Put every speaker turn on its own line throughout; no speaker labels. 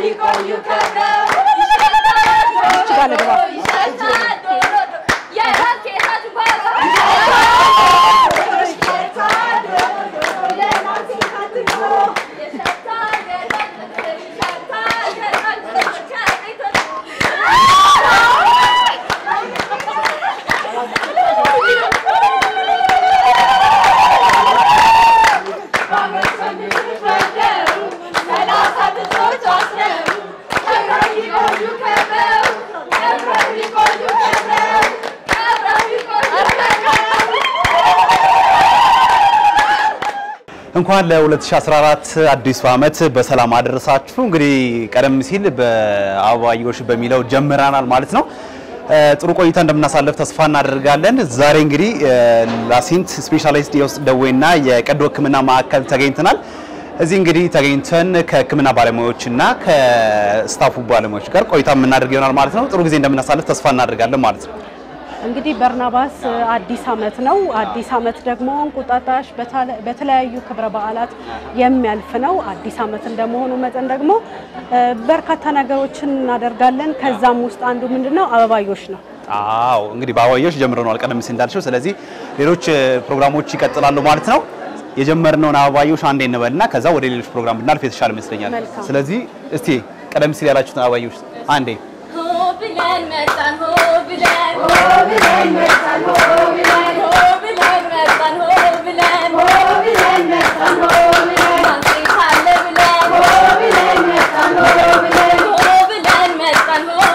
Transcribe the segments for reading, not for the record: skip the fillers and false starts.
እንኳን ለ2014 አዲስ ዓመት በሰላም አደረሳችሁ እንግዲህ ቀደም ሲል በአበባዮሽ በሚለው ጀምራናል ማለት ነው ጥሩ ቆይታ እንደምናሳልፍ ተስፋ እናደርጋለን ዛሬ እንግዲህ ላሲንት ስፔሻሊስት የውስጥ ደዌና የቀዶ ህክምና ማዕከል ተገኝተናል እዚህ እንግዲህ ተገኝተን ከህክምና ባለሙያዎችና ከስታፉ ባለሙያዎች ጋር ቆይታ የምናደርግ ይሆናል ማለት ነው ጥሩ ጊዜ እንደምናሳልፍ ተስፋ እናደርጋለን ማለት ነው
እንግዲህ በርናባስ አዲስ አመት ነው አዲስ አመት ደግሞ እንቁጣጣሽ በተለያዩ ክብረ በዓላት የሚያልፍ ነው አዲስ አመት እንደመሆኑ መጠን ደግሞ በርካታ ነገሮችን እናደርጋለን ከዛም ውስጥ አንዱ ምንድነው አበባዮሽ ነው
አዎ እንግዲህ በአበባዮሽ ጀምረናል ቀደም ሲል እንዳልሽው ስለዚህ ሌሎች ፕሮግራሞች ይቀጥላሉ ማለት ነው የጀመርነውን አበባዮሽ አንዴ እንበልና ከዛ ወደ ሌሎች ፕሮግራም ብናልፍ የተሻለ ይመስለኛል ስለዚህ እስቲ ቀደም ሲል ያላችሁት አበባዮሽ አንዴ
Bilen metan ho bilen metan ho bilen metan ho bilen metan ho Mansi khalle bilen metan ho bilen metan ho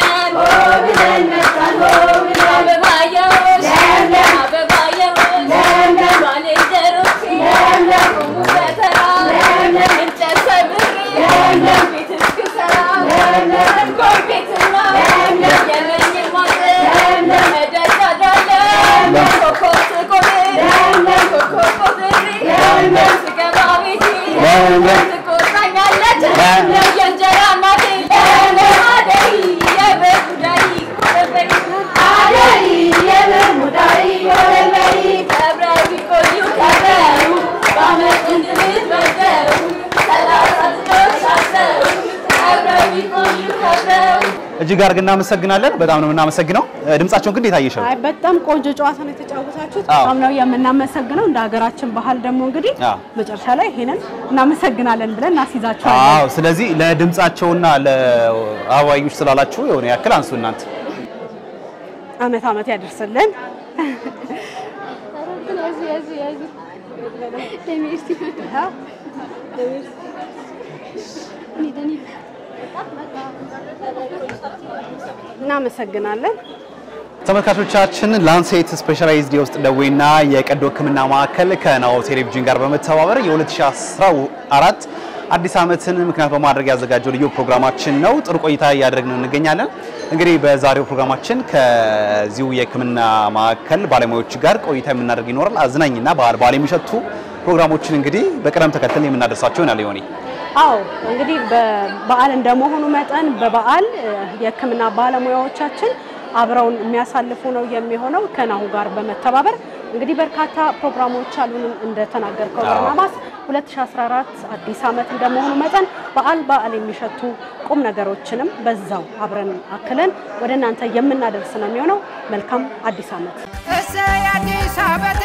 metan ho Abebayosh Bale jeruki Mubetara Inta sabri Bitis kusara Korketuna
እጅግ አድርገን እናመሰግናለን በጣም ነው እናመሰግነው ድምጻቸውን ግን ታይሻው
አይ በጣም ቆንጆ ጨዋታ ነው የተጫወታችሁት በጣም ነው የምናመሰግነው እንደ ሀገራችን ባህል ደግሞ እንግዲህ መጨረሻ ላይ ሄነን እናመሰግናለን ብለን እናስይዛቸዋለን
አዎ ስለዚህ ለድምጻቸውና ለአበባዮሽ ስላላችሁ የሆነ ያክል አንሱ እናንተ
አመት ያደርስልን እናመሰግናለን
ተመልካቾቻችን ላንሴት ስፔሻላይዝድ የውስጥ ደዌና የቀዶ ህክምና ማዕከል ከናሁ ቴሌቪዥን ጋር በመተባበር የ2014 አዲስ አመትን ምክንያት በማድረግ ያዘጋጀው ልዩ ፕሮግራማችን ነው ጥሩ ቆይታ ያደረግን እንገኛለን እንግዲህ በዛሬው ፕሮግራማችን ከዚሁ የህክምና ማዕከል ባለሙያዎች ጋር ቆይታ የምናደርግ ይኖራል አዝናኝና በዓል የሚሸቱ ፕሮግራሞችን እንግዲህ በቀደም ተከተል የምናደርሳቸው ይሆናል ይሆኒ
አው እንግዲህ በበዓል እንደመሆኑ መጠን በበዓል የህክምና ባለሙያዎቻችን አብረውን የሚያሳልፉ ነው የሚሆነው ከናሁ ጋር በመተባበር እንግዲህ በርካታ ፕሮግራሞች አሉን እንደተናገርከው በርናባስ 2014 አዲስ አመት እንደመሆኑ መጠን በዓል የሚሸቱ ቁም ነገሮችንም በዛው አብረን አክለን ወደናንተ የምናደርስ ነው የሚሆነው መልካም አዲስ አመት
አዲስ አመት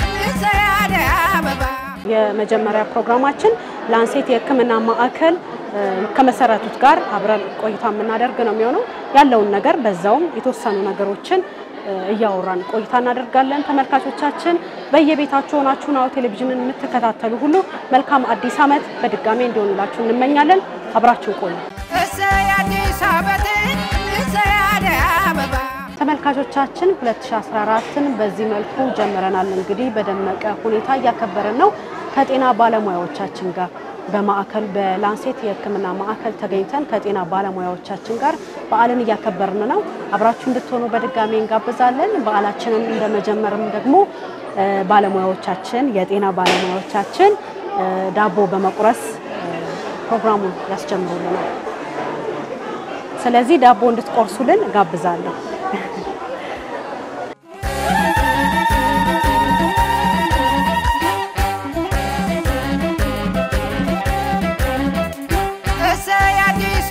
አበባ
የመጀመሪያ ፕሮግራማችን ላንሴት የህክምና ማዕከል ከመሰረቱት ጋር አብረን ቆይታ የምናደርግ ነው የሚሆነው ያለውን ነገር በዛው የተወሰኑ ነገሮችን እያወራን ቆይታ እናደርጋለን ተመልካቾቻችን በየቤታችሁ ሆናችሁ ናሁ ቴሌቪዥንን የምትከታተሉ ሁሉ መልካም አዲስ አመት በድጋሚ እንዲሆንላችሁ እንመኛለን አብራችሁ ቆዩ
አዲስ አመት አበባ
ተመልካቾቻችን 2014ን በዚህ መልኩ ጀምረናል እንግዲህ በደመቀ ሁኔታ ያከበረን ነው ከጤና ባለሙያዎቻችን ጋር በማዕከል በላንሴት የህክምና ማዕከል ተገኝተን ከጤና ባለሙያዎቻችን ጋር በዓልን ያከበርን ነው አብራችሁ እንድትሆኑ በድጋሚ እንጋብዛለን በዓላችንን እንደመጀመርም ደግሞ ባለሙያዎቻችን የጤና ባለሙያዎቻችን ዳቦ በመቁረስ ፕሮግራሙን ያስጀምሩልናል ስለዚህ ዳቦ እንድትቆርሱልን ጋብዛለሁ
አዲስ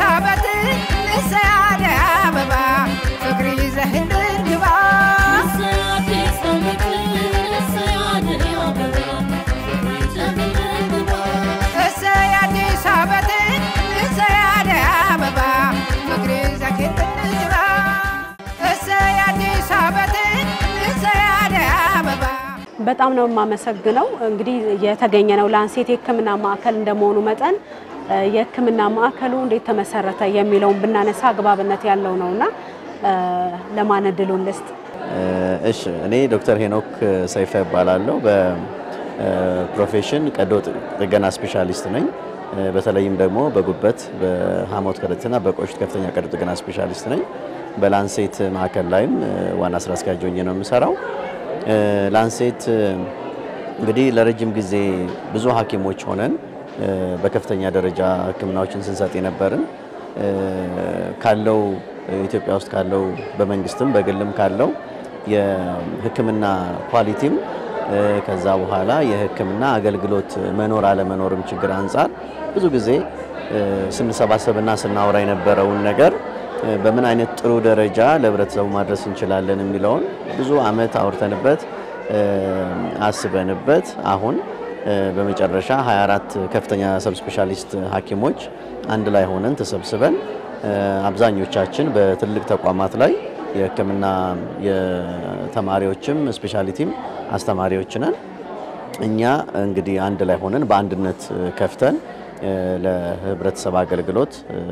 በጣም ነው የማመሰግነው። እንግዲህ የተገኘነው ላንሴት የህክምና ማዕከል እንደመሆኑ መጠን የህክምና ማዕከሉ እንዴት ተመሰረተ የሚለውን ብናነሳ አግባብነት ያለው ነውና ለማን እድሉን ልስጥ?
እሺ እኔ ዶክተር ሄኖክ ሰይፈ እባላለሁ። በፕሮፌሽን ቀዶ ጥገና ስፔሻሊስት ነኝ። በተለይም ደግሞ በጉበት በሐሞት ከረጢትና በቆሽት ከፍተኛ ቀዶ ጥገና ስፔሻሊስት ነኝ። በላንሴት ማዕከል ላይም ዋና ስራ አስኪያጅ ሆኜ ነው የምሰራው። ላንሴት እንግዲህ ለረጅም ጊዜ ብዙ ሐኪሞች ሆነን በከፍተኛ ደረጃ ህክምናዎችን ስንሰጥ የነበርን ካለው ኢትዮጵያ ውስጥ ካለው በመንግስትም በግልም ካለው የህክምና ኳሊቲም ከዛ በኋላ የህክምና አገልግሎት መኖር አለመኖርም ችግር አንፃር ብዙ ጊዜ ስንሰባሰብና ስናወራ የነበረውን ነገር በምን አይነት ጥሩ ደረጃ ለህብረተሰቡ ማድረስ እንችላለን የሚለውን ብዙ አመት አውርተንበት አስበንበት አሁን በመጨረሻ 24 ከፍተኛ ሰብ ስፔሻሊስት ሐኪሞች አንድ ላይ ሆነን ተሰብስበን አብዛኞቻችን በትልቅ ተቋማት ላይ የህክምና የተማሪዎችም ስፔሻሊቲም አስተማሪዎች ነን። እኛ እንግዲህ አንድ ላይ ሆነን በአንድነት ከፍተን ለህብረተሰብ አገልግሎት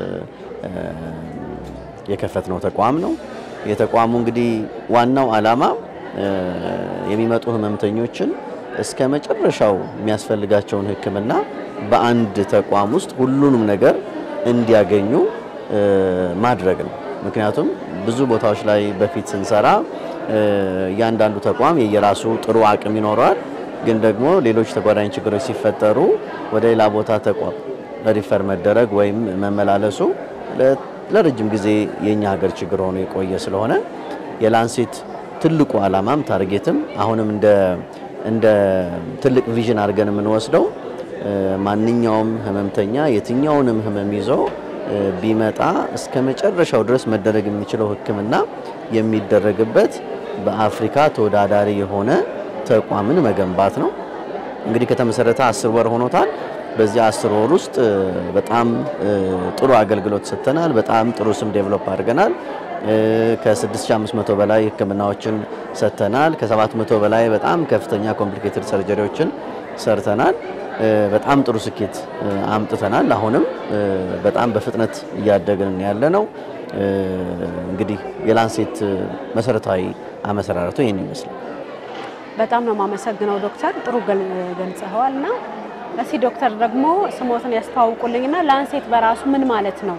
የከፈትነው ተቋም ነው። የተቋሙ እንግዲህ ዋናው ዓላማ የሚመጡ ህመምተኞችን እስከ መጨረሻው የሚያስፈልጋቸውን ህክምና በአንድ ተቋም ውስጥ ሁሉንም ነገር እንዲያገኙ ማድረግ ነው። ምክንያቱም ብዙ ቦታዎች ላይ በፊት ስንሰራ እያንዳንዱ ተቋም የየራሱ ጥሩ አቅም ይኖረዋል፣ ግን ደግሞ ሌሎች ተጓዳኝ ችግሮች ሲፈጠሩ ወደ ሌላ ቦታ ተቋም ሪፈር መደረግ ወይም መመላለሱ ለረጅም ጊዜ የኛ ሀገር ችግር ሆኖ የቆየ ስለሆነ የላንሴት ትልቁ ዓላማም ታርጌትም አሁንም እንደ ትልቅ ቪዥን አድርገን የምንወስደው ማንኛውም ህመምተኛ የትኛውንም ህመም ይዞ ቢመጣ እስከ መጨረሻው ድረስ መደረግ የሚችለው ህክምና የሚደረግበት በአፍሪካ ተወዳዳሪ የሆነ ተቋምን መገንባት ነው። እንግዲህ ከተመሰረተ 10 ወር ሆኖታል። በዚህ 10 ወር ውስጥ በጣም ጥሩ አገልግሎት ሰጥተናል። በጣም ጥሩ ስም ዴቨሎፕ አድርገናል። ከ6500 በላይ ህክምናዎችን ሰጥተናል። ከ700 በላይ በጣም ከፍተኛ ኮምፕሊኬትድ ሰርጀሪዎችን ሰርተናል። በጣም ጥሩ ስኬት አምጥተናል። አሁንም በጣም በፍጥነት እያደግን ያለ ነው። እንግዲህ የላንሴት መሰረታዊ አመሰራረቱ ይሄን ይመስላል።
በጣም ነው የማመሰግነው ዶክተር፣ ጥሩ ገልጸዋልና እስኪ ዶክተር ደግሞ ስሞትን ያስተዋውቁልኝና ላንሴት በራሱ ምን ማለት ነው?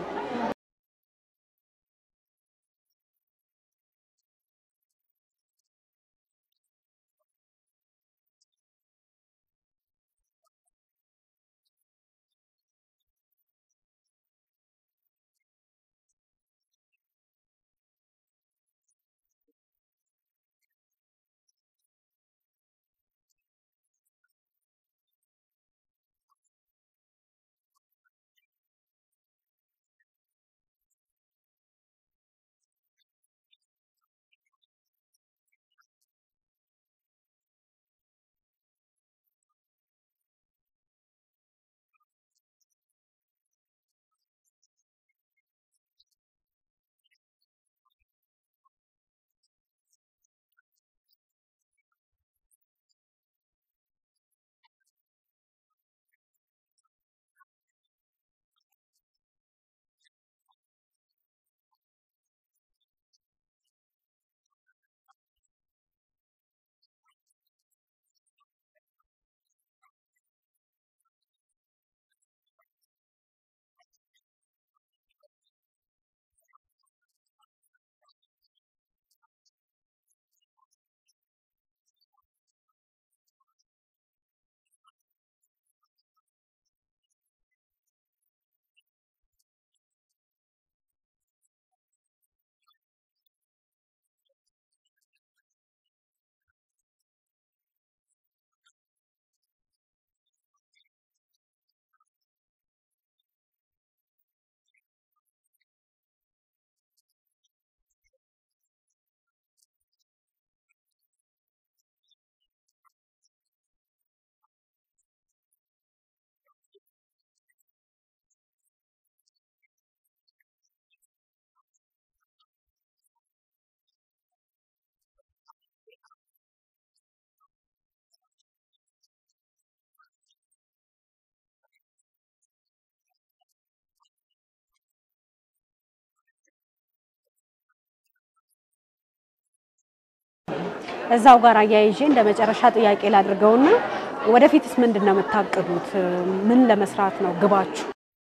እዛው ጋር አያይዤ እንደ መጨረሻ ጥያቄ ላድርገውና ወደፊትስ ምንድነው የምታቀዱት? ምን ለመስራት ነው ግባችሁ?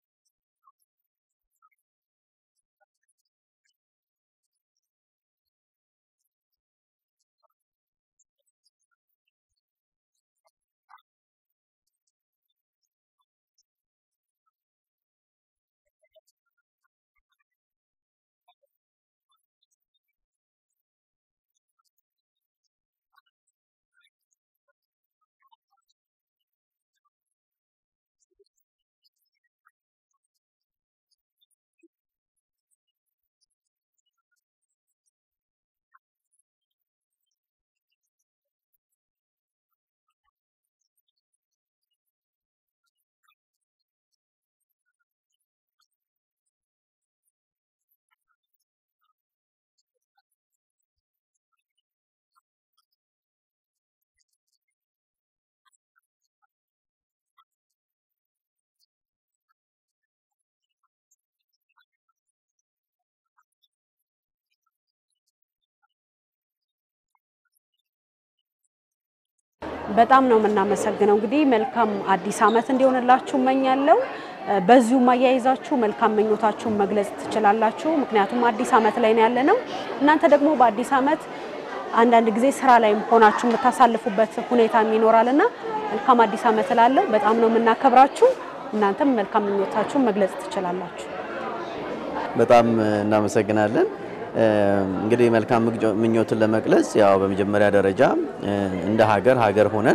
በጣም ነው የምናመሰግነው እንግዲህ መልካም አዲስ አመት እንዲሆንላችሁ እመኛለሁ በዚሁ ማያይዛችሁ መልካም ምኞታችሁን መግለጽ ትችላላችሁ ምክንያቱም አዲስ አመት ላይ ነው ያለነው እናንተ ደግሞ በአዲስ አመት አንዳንድ ጊዜ ስራ ላይ ሆናችሁ የምታሳልፉበት ሁኔታ ይኖራልና መልካም አዲስ አመት ላለው በጣም ነው የምናከብራችሁ እናንተም መልካም ምኞታችሁን መግለጽ ትችላላችሁ
በጣም እናመሰግናለን እንግዲህ መልካም ምኞትን ለመግለጽ ያው በመጀመሪያ ደረጃ እንደ ሀገር ሆነን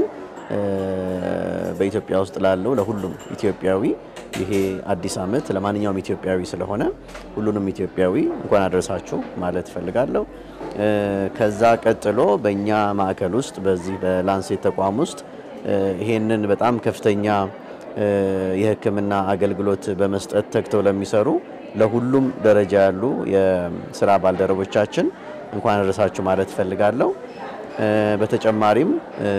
በኢትዮጵያ ውስጥ ላለው ለሁሉም ኢትዮጵያዊ ይሄ አዲስ አመት ለማንኛውም ኢትዮጵያዊ ስለሆነ ሁሉንም ኢትዮጵያዊ እንኳን አደረሳችሁ ማለት ፈልጋለሁ ከዛ ቀጥሎ በእኛ ማዕከል ውስጥ በዚህ በላንሴት ተቋም ውስጥ ይሄንን በጣም ከፍተኛ የህክምና አገልግሎት በመስጠት ተግተው ለሚሰሩ ለሁሉም ደረጃ ያሉ የሥራ ባልደረቦቻችን እንኳን አደረሳችሁ ማለት ፈልጋለሁ በተጨማሪም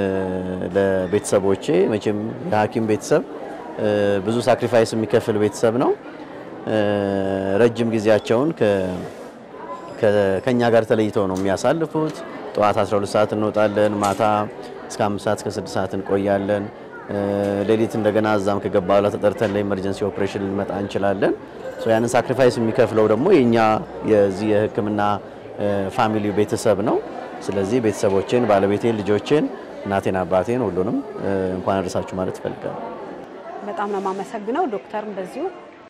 ለቤተሰቦቼ መቼም የሐኪም ቤተሰብ ብዙ ሳክሪፋይስ የሚከፍል ቤተሰብ ነው ረጅም ጊዜያቸውን ከኛ ጋር ተለይተው ነው የሚያሳልፉት ጠዋት 12 ሰዓት እንወጣለን ማታ እስከ 5 ሰዓት እስከ 6 ሰዓት እንቆያለን ሌሊት እንደገና አዛም ከገባው ተጠርተን ለኢመርጀንሲ ኦፕሬሽን ልንመጣ እንችላለን ሶ ያንን ሳክሪፋይስ የሚከፍለው ደግሞ የኛ የዚህ የህክምና ፋሚሊ ቤተሰብ ነው ስለዚህ ቤተሰቦቼን ባለቤቴን ልጆቼን እናቴን አባቴን ሁሉንም እንኳን አደረሳችሁ ማለት ፈልጋለሁ
በጣም ነው ማመሰግነው ዶክተር እንደዚሁ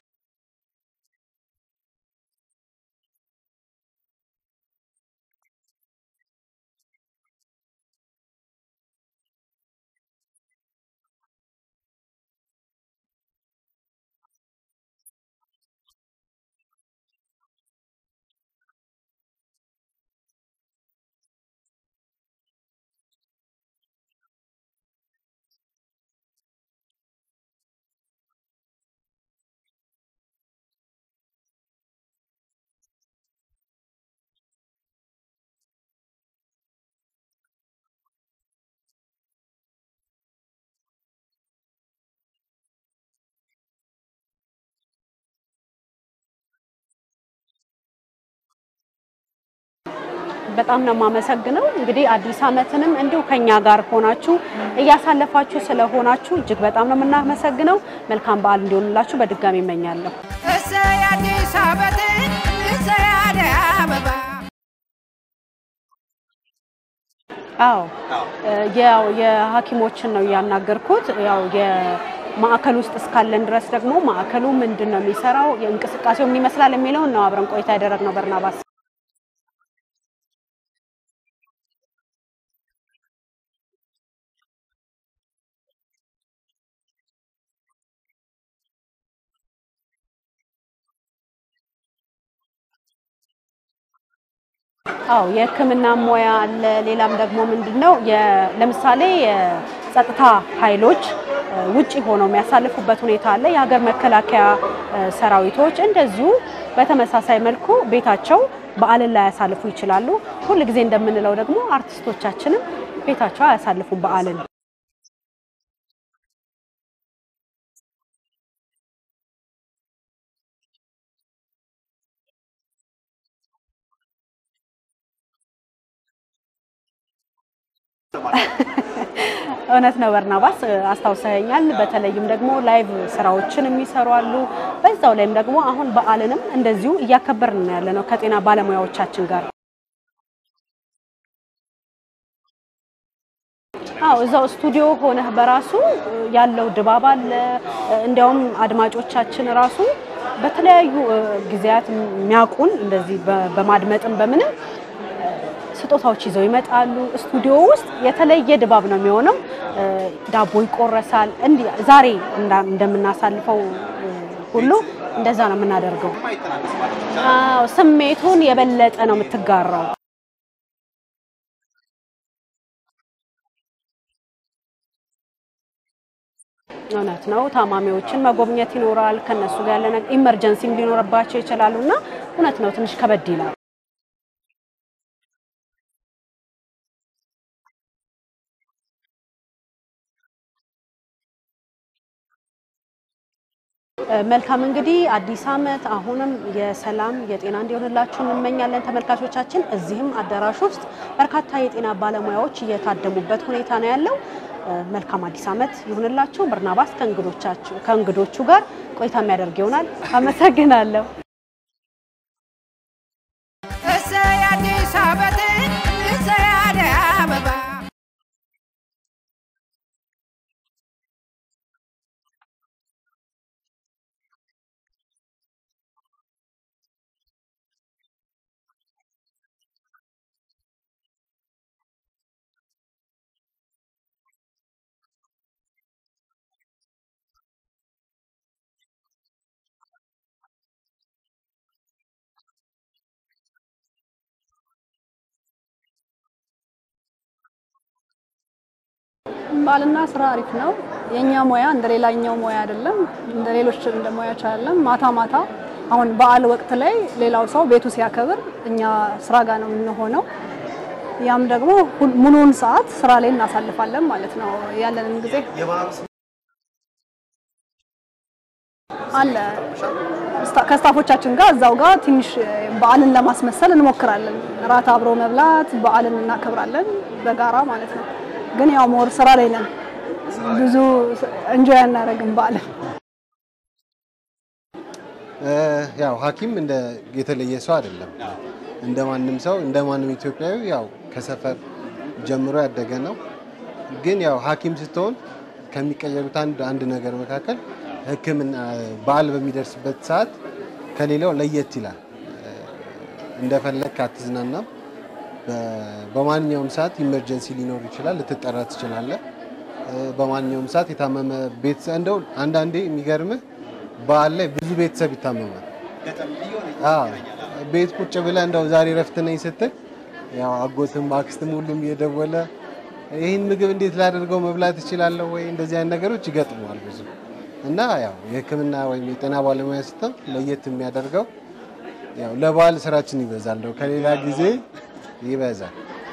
በጣም ነው ማመሰግነው እንግዲህ አዲስ አመትንም እንዲሁ ከኛ ጋር ሆናችሁ እያሳለፋችሁ ስለሆናችሁ እጅግ በጣም ነው የምናመሰግነው መልካም በዓል እንዲሆንላችሁ በድጋሚ እመኛለሁ
እሰይ አዲስ አመት እሰይ አበባ
አዎ ያው የሐኪሞችን ነው ያናገርኩት ያው የማዕከል ውስጥ እስካለን ድረስ ደግሞ ማዕከሉ ምንድነው የሚሰራው የእንቅስቃሴው ምን ይመስላል የሚለው ነው አብረን ቆይታ ያደረግነው በርናባስ አው የህክምና ሞያ አለ ሌላም ደግሞ ምንድነው ለምሳሌ የጸጥታ ኃይሎች ውጪ ሆነው የሚያሳልፉበት ሁኔታ አለ የሀገር መከላከያ ሰራዊቶች እንደዚሁ በተመሳሳይ መልኩ ቤታቸው በዓልን ላይ ያሳልፉ ይችላሉ ሁሉ ጊዜ እንደምንለው ደግሞ አርቲስቶቻችንም ቤታቸው ያሳልፉ በዓልን እውነት ነው በርናባስ አስተዋውሰኛል በተለይም ደግሞ ላይቭ ስራዎችን የሚሰሩ አሉ በዛው ላይም ደግሞ አሁን በዓልንም እንደዚሁ እያከበርን ያለነው ከጤና ባለሙያዎቻችን ጋር እዛው ስቱዲዮ ሆነህ በራሱ ያለው ድባብ አለ እንዲያውም አድማጮቻችን ራሱ በተለያዩ ጊዜያት የሚያቁን እንደዚህ በማድመጥም በምንም ስጦታዎች ይዘው ይመጣሉ ስቱዲዮ ውስጥ የተለየ ድባብ ነው የሚሆነው ዳቦ ይቆረሳል እንዴ ዛሬ እንደምናሳልፈው ሁሉ እንደዛ ነው የምናደርገው ስሜቱን የበለጠ ነው የምትጋራው እውነት ነው ታማሚዎችን መጎብኘት ይኖራል ከነሱ ጋር ያለ ነገር ኢመርጀንሲም ሊኖርባቸው ይችላልና እውነት ነው ትንሽ ከበድ ይላል መልካም እንግዲህ አዲስ አመት አሁንም የሰላም የጤና እንዲሆንላችሁ እንመኛለን ተመልካቾቻችን እዚህም አዳራሽ ውስጥ በርካታ የጤና ባለሙያዎች እየታደሙበት ሁኔታ ነው ያለው መልካም አዲስ አመት ይሁንላችሁ በርናባስ ከእንግዶቹ ጋር ቆይታ የሚያደርግ ይሆናል አመሰግናለሁ
እሰይ አዲስ አበባ እሰይ አበባ
ባልና ስራ አሪፍ ነው የኛ ሞያ እንደሌላኛው ሞያ አይደለም እንደሌሎች እንደሞያች አይደለም ማታ አሁን በዓል ወቅት ላይ ሌላው ሰው ቤቱ ሲያከብር እኛ ስራ ጋር ነው የምንሆነው ያም ደግሞ ሙሉን ሰዓት ስራ ላይ እናሳልፋለን ማለት ነው ያለንን ጊዜ አለ ከስታፎቻችን ጋር እዛው ጋር ትንሽ በዓልን ለማስመሰል እንሞክራለን ራት አብሮ መብላት በዓልን እናከብራለን በጋራ ማለት ነው ግን ያው ሞር ስራ ላይ ነን ብዙ እንጆይ እናደርግም በዓል
ያው ሐኪም እንደ የተለየ ሰው አይደለም እንደማንም ሰው እንደማንም ኢትዮጵያዊ ያው ከሰፈር ጀምሮ ያደገ ነው ግን ያው ሐኪም ስትሆን ከሚቀየሩት አንድ ነገር መካከል ህክምና በዓል በሚደርስበት ሰዓት ከሌላው ለየት ይላል እንደፈለክ አትዝናናም በማንኛውም ሰዓት ኢመርጀንሲ ሊኖር ይችላል ልትጠራ ትችላለህ በማንኛውም ሰዓት የታመመ ቤተሰብ እንደው አንዳንዴ የሚገርምህ በዓል ላይ ብዙ ቤተሰብ ይታመማል ቤት ቁጭ ብለህ እንደው ዛሬ ረፍት ነኝ ስትል ያው አጎትም አክስትም ሁሉም እየደወለ ይሄን ምግብ እንዴት ላደርገው መብላት ይችላል ወይ እንደዚህ አይነት ነገሮች ይገጥማሉ ብዙ እና ያው የህክምና ወይ የጤና ባለሙያ ስትሆን ለየት የሚያደርገው ያው ለበዓል ስራችን ይበዛል ነው ከሌላ ጊዜ ይበዛል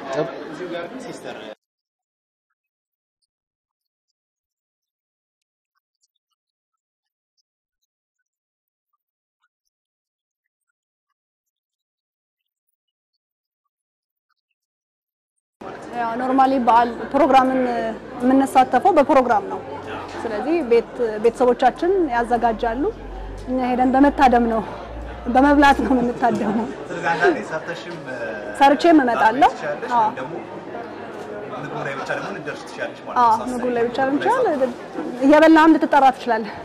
ያው ኖርማሊ በዓል ፕሮግራምን የምንሳተፈው በፕሮግራም ነው ስለዚህ ቤተሰቦቻችን ያዘጋጃሉ እኛ ሄደን በመታደም ነው በመብላት ነው የምንታደመው
ስለዚህ ሰርተሽም
ሰርቼም እመጣለሁ
ምግብ ላይ ብቻ ደግሞ እንደርስ ትችላለሽ ማለት ነው
ምግብ ላይ ብቻ እንችላለን እየበላም ልትጠራ ትችላለህ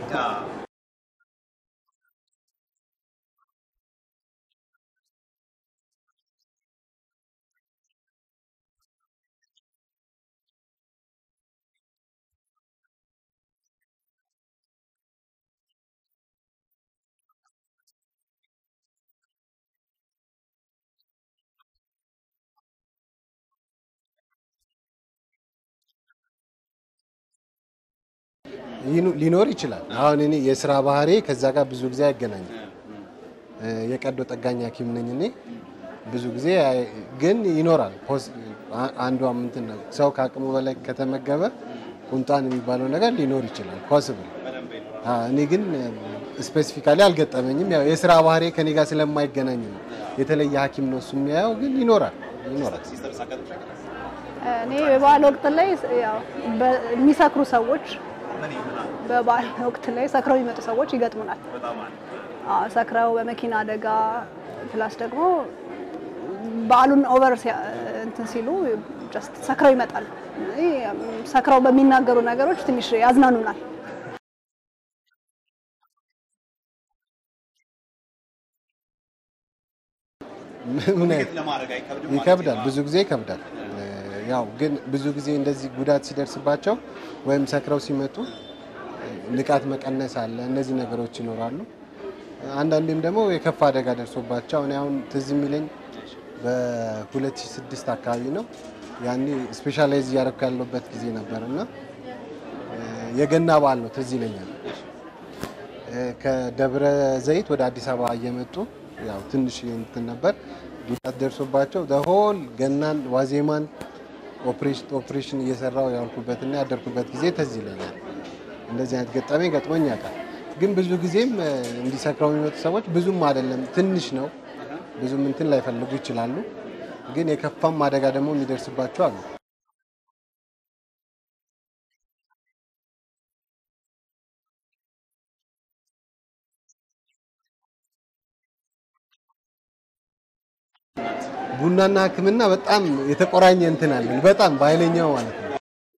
ሊኖር ይችላል አሁን እኔ የሥራ ባህሪ ከዛ ጋር ብዙ ጊዜ አይገናኝም የቀዶ ጠጋኝ ሐኪም ነኝ እኔ ብዙ ጊዜ ግን ይኖራል አንዱ እንትን ነው ሰው ካቅሙ በላይ ከተመገበ ቁንጣን የሚባለው ነገር ሊኖር ይችላል ፖሲብል እኔ ግን ስፔሲፊካሊ አልገጠመኝም ያው የሥራ ባህሪ ከኔ ጋር ስለማይገናኝ ነው የተለየ ሐኪም ነው እሱ የሚያየው ግን ይኖራል
እኔ በበዓል ወቅት ላይ ያው የሚሰክሩ ሰዎች በበዓል ወቅት ላይ ሰክረው የሚመጡ ሰዎች ይገጥሙናል። ሰክረው በመኪና አደጋ ፕላስ ደግሞ በዓሉን ኦቨር እንትን ሲሉ ጀስት ሰክረው ይመጣሉ። ሰክረው በሚናገሩ ነገሮች ትንሽ ያዝናኑናል።
ይከብዳል፣ ብዙ ጊዜ ይከብዳል። ያው ግን ብዙ ጊዜ እንደዚህ ጉዳት ሲደርስባቸው ወይም ሰክረው ሲመጡ ንቃት መቀነስ አለ፣ እነዚህ ነገሮች ይኖራሉ። አንዳንዴም ደግሞ የከፋ አደጋ ደርሶባቸው አሁን ትዝ የሚለኝ በ2006 አካባቢ ነው። ያኔ ስፔሻላይዝ እያደረኩ ያለበት ጊዜ ነበርና የገና በዓል ነው ትዝ ይለኛል። ከደብረ ዘይት ወደ አዲስ አበባ እየመጡ ያው ትንሽ እንትን ነበር ጉዳት ደርሶባቸው ሆል ገናን ዋዜማን ኦፕሬሽን እየሰራው ያልኩበትና ያደርኩበት ጊዜ ትዝ ይለኛል። እንደዚህ አይነት ገጠመኝ ገጥሞኝ ያውቃል። ግን ብዙ ጊዜም እንዲሰክረው የሚመጡ ሰዎች ብዙም አይደለም ትንሽ ነው፣ ብዙም እንትን ላይፈልጉ ይችላሉ። ግን የከፋም አደጋ ደግሞ የሚደርስባቸው አሉ። ቡናና ሕክምና በጣም የተቆራኘ እንትን አለ፣ በጣም በኃይለኛው ማለት ነው።